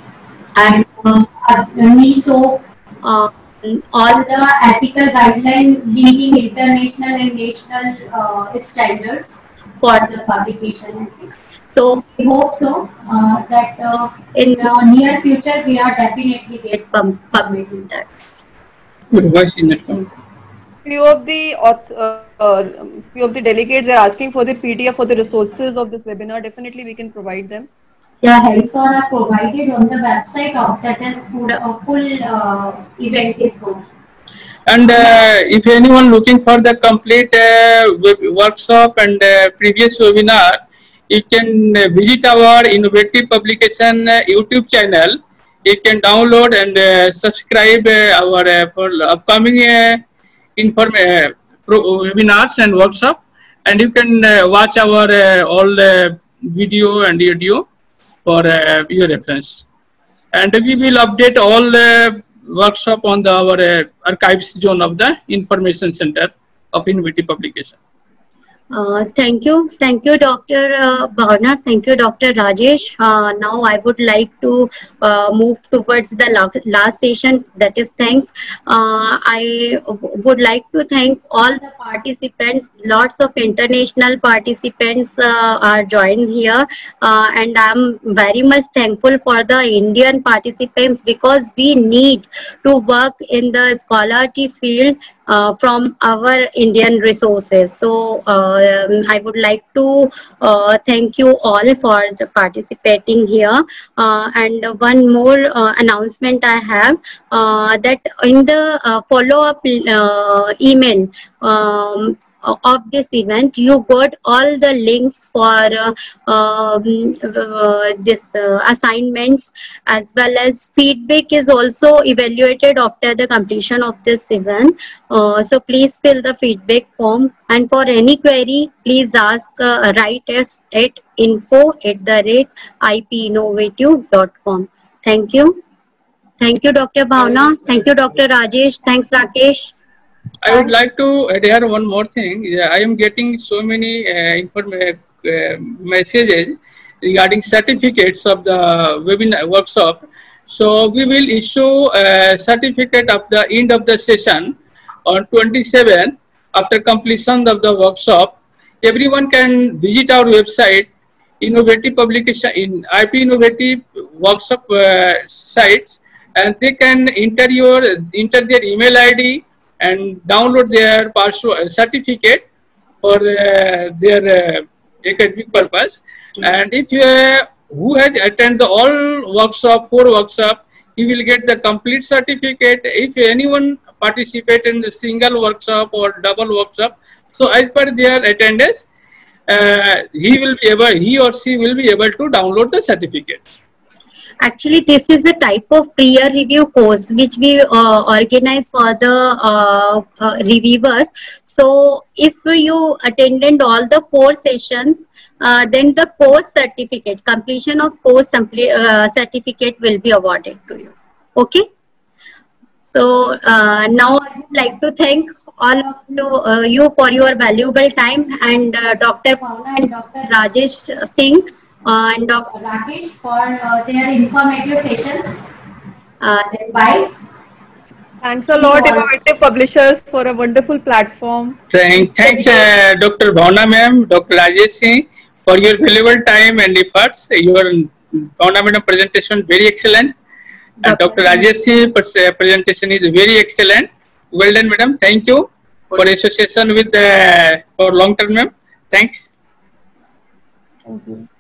and uh, N I S O. Uh, all the ethical guidelines leading international and national uh, standards for the publication ethics. So we hope so uh, that uh, in uh, near future we are definitely get pub PubMed index. Good voice in that. Few of the uh, uh, few of the delegates are asking for the P D F for the resources of this webinar. Definitely we can provide them. Yeah, hands-on are provided on the website of that is full, uh, full uh, event is going. And uh, if anyone looking for the complete uh, workshop and uh, previous webinar, you can uh, visit our Innovative Publication uh, YouTube channel. You can download and uh, subscribe uh, our uh, for upcoming uh, inform uh, pro webinars and workshop, and you can uh, watch our uh, all uh, video and audio for uh, your reference. And we will update all the uh, workshop on the our uh, archives zone of the Information Center of Innovative Publication. Uh, thank you. Thank you, Doctor Uh, Bhavna. Thank you, Doctor Rajesh. Uh, now I would like to uh, move towards the la last session, that is thanks. Uh, I would like to thank all the participants. Lots of international participants uh, are joined here. Uh, and I'm very much thankful for the Indian participants because we need to work in the scholarly field Uh, from our Indian resources. So uh, um, I would like to uh, thank you all for participating here. Uh, and one more uh, announcement I have, uh, that in the uh, follow-up uh, email um, of this event, you got all the links for uh, um, uh, this uh, assignments, as well as feedback is also evaluated after the completion of this event. Uh, so please fill the feedback form, and for any query, please ask uh, write us at info at the rate ipinnovative dot com. Thank you. Thank you, Doctor Bhavna. Thank you, Doctor Rajesh. Thanks, Rakesh. I would like to add here one more thing. Yeah, I am getting so many uh, inform uh, uh, messages regarding certificates of the webinar workshop. So we will issue a certificate of the end of the session on twenty-seventh after completion of the workshop. Everyone can visit our website, Innovative Publication in I P Innovative workshop uh, sites, and they can enter your enter their email I D and download their password certificate for uh, their uh, academic purpose. And if you uh, who has attended the all workshop, four workshop, he will get the complete certificate. If anyone participate in the single workshop or double workshop, so as per their attendance, uh, he will be able, he or she will be able to download the certificate. Actually, this is a type of peer review course which we uh, organize for the uh, uh, reviewers. So, if you attended all the four sessions, uh, then the course certificate, completion of course uh, certificate will be awarded to you. Okay. So, uh, now I would like to thank all of you, uh, you for your valuable time, and uh, Doctor Bhavna and Doctor Rajesh Singh uh, and Doctor Rakesh for uh, their informative sessions. Uh, then bye. Thanks a lot, Innovative Publishers, for a wonderful platform. Thank, thanks, uh, Doctor Bhavna ma'am, Doctor Rajesh Singh, for your valuable time and efforts. Your Bhavna madam presentation very excellent. And Doctor Rajesh Singh's presentation is very excellent. Well done, madam. Thank you for association with uh, for long term, ma'am. Thanks. Thank you.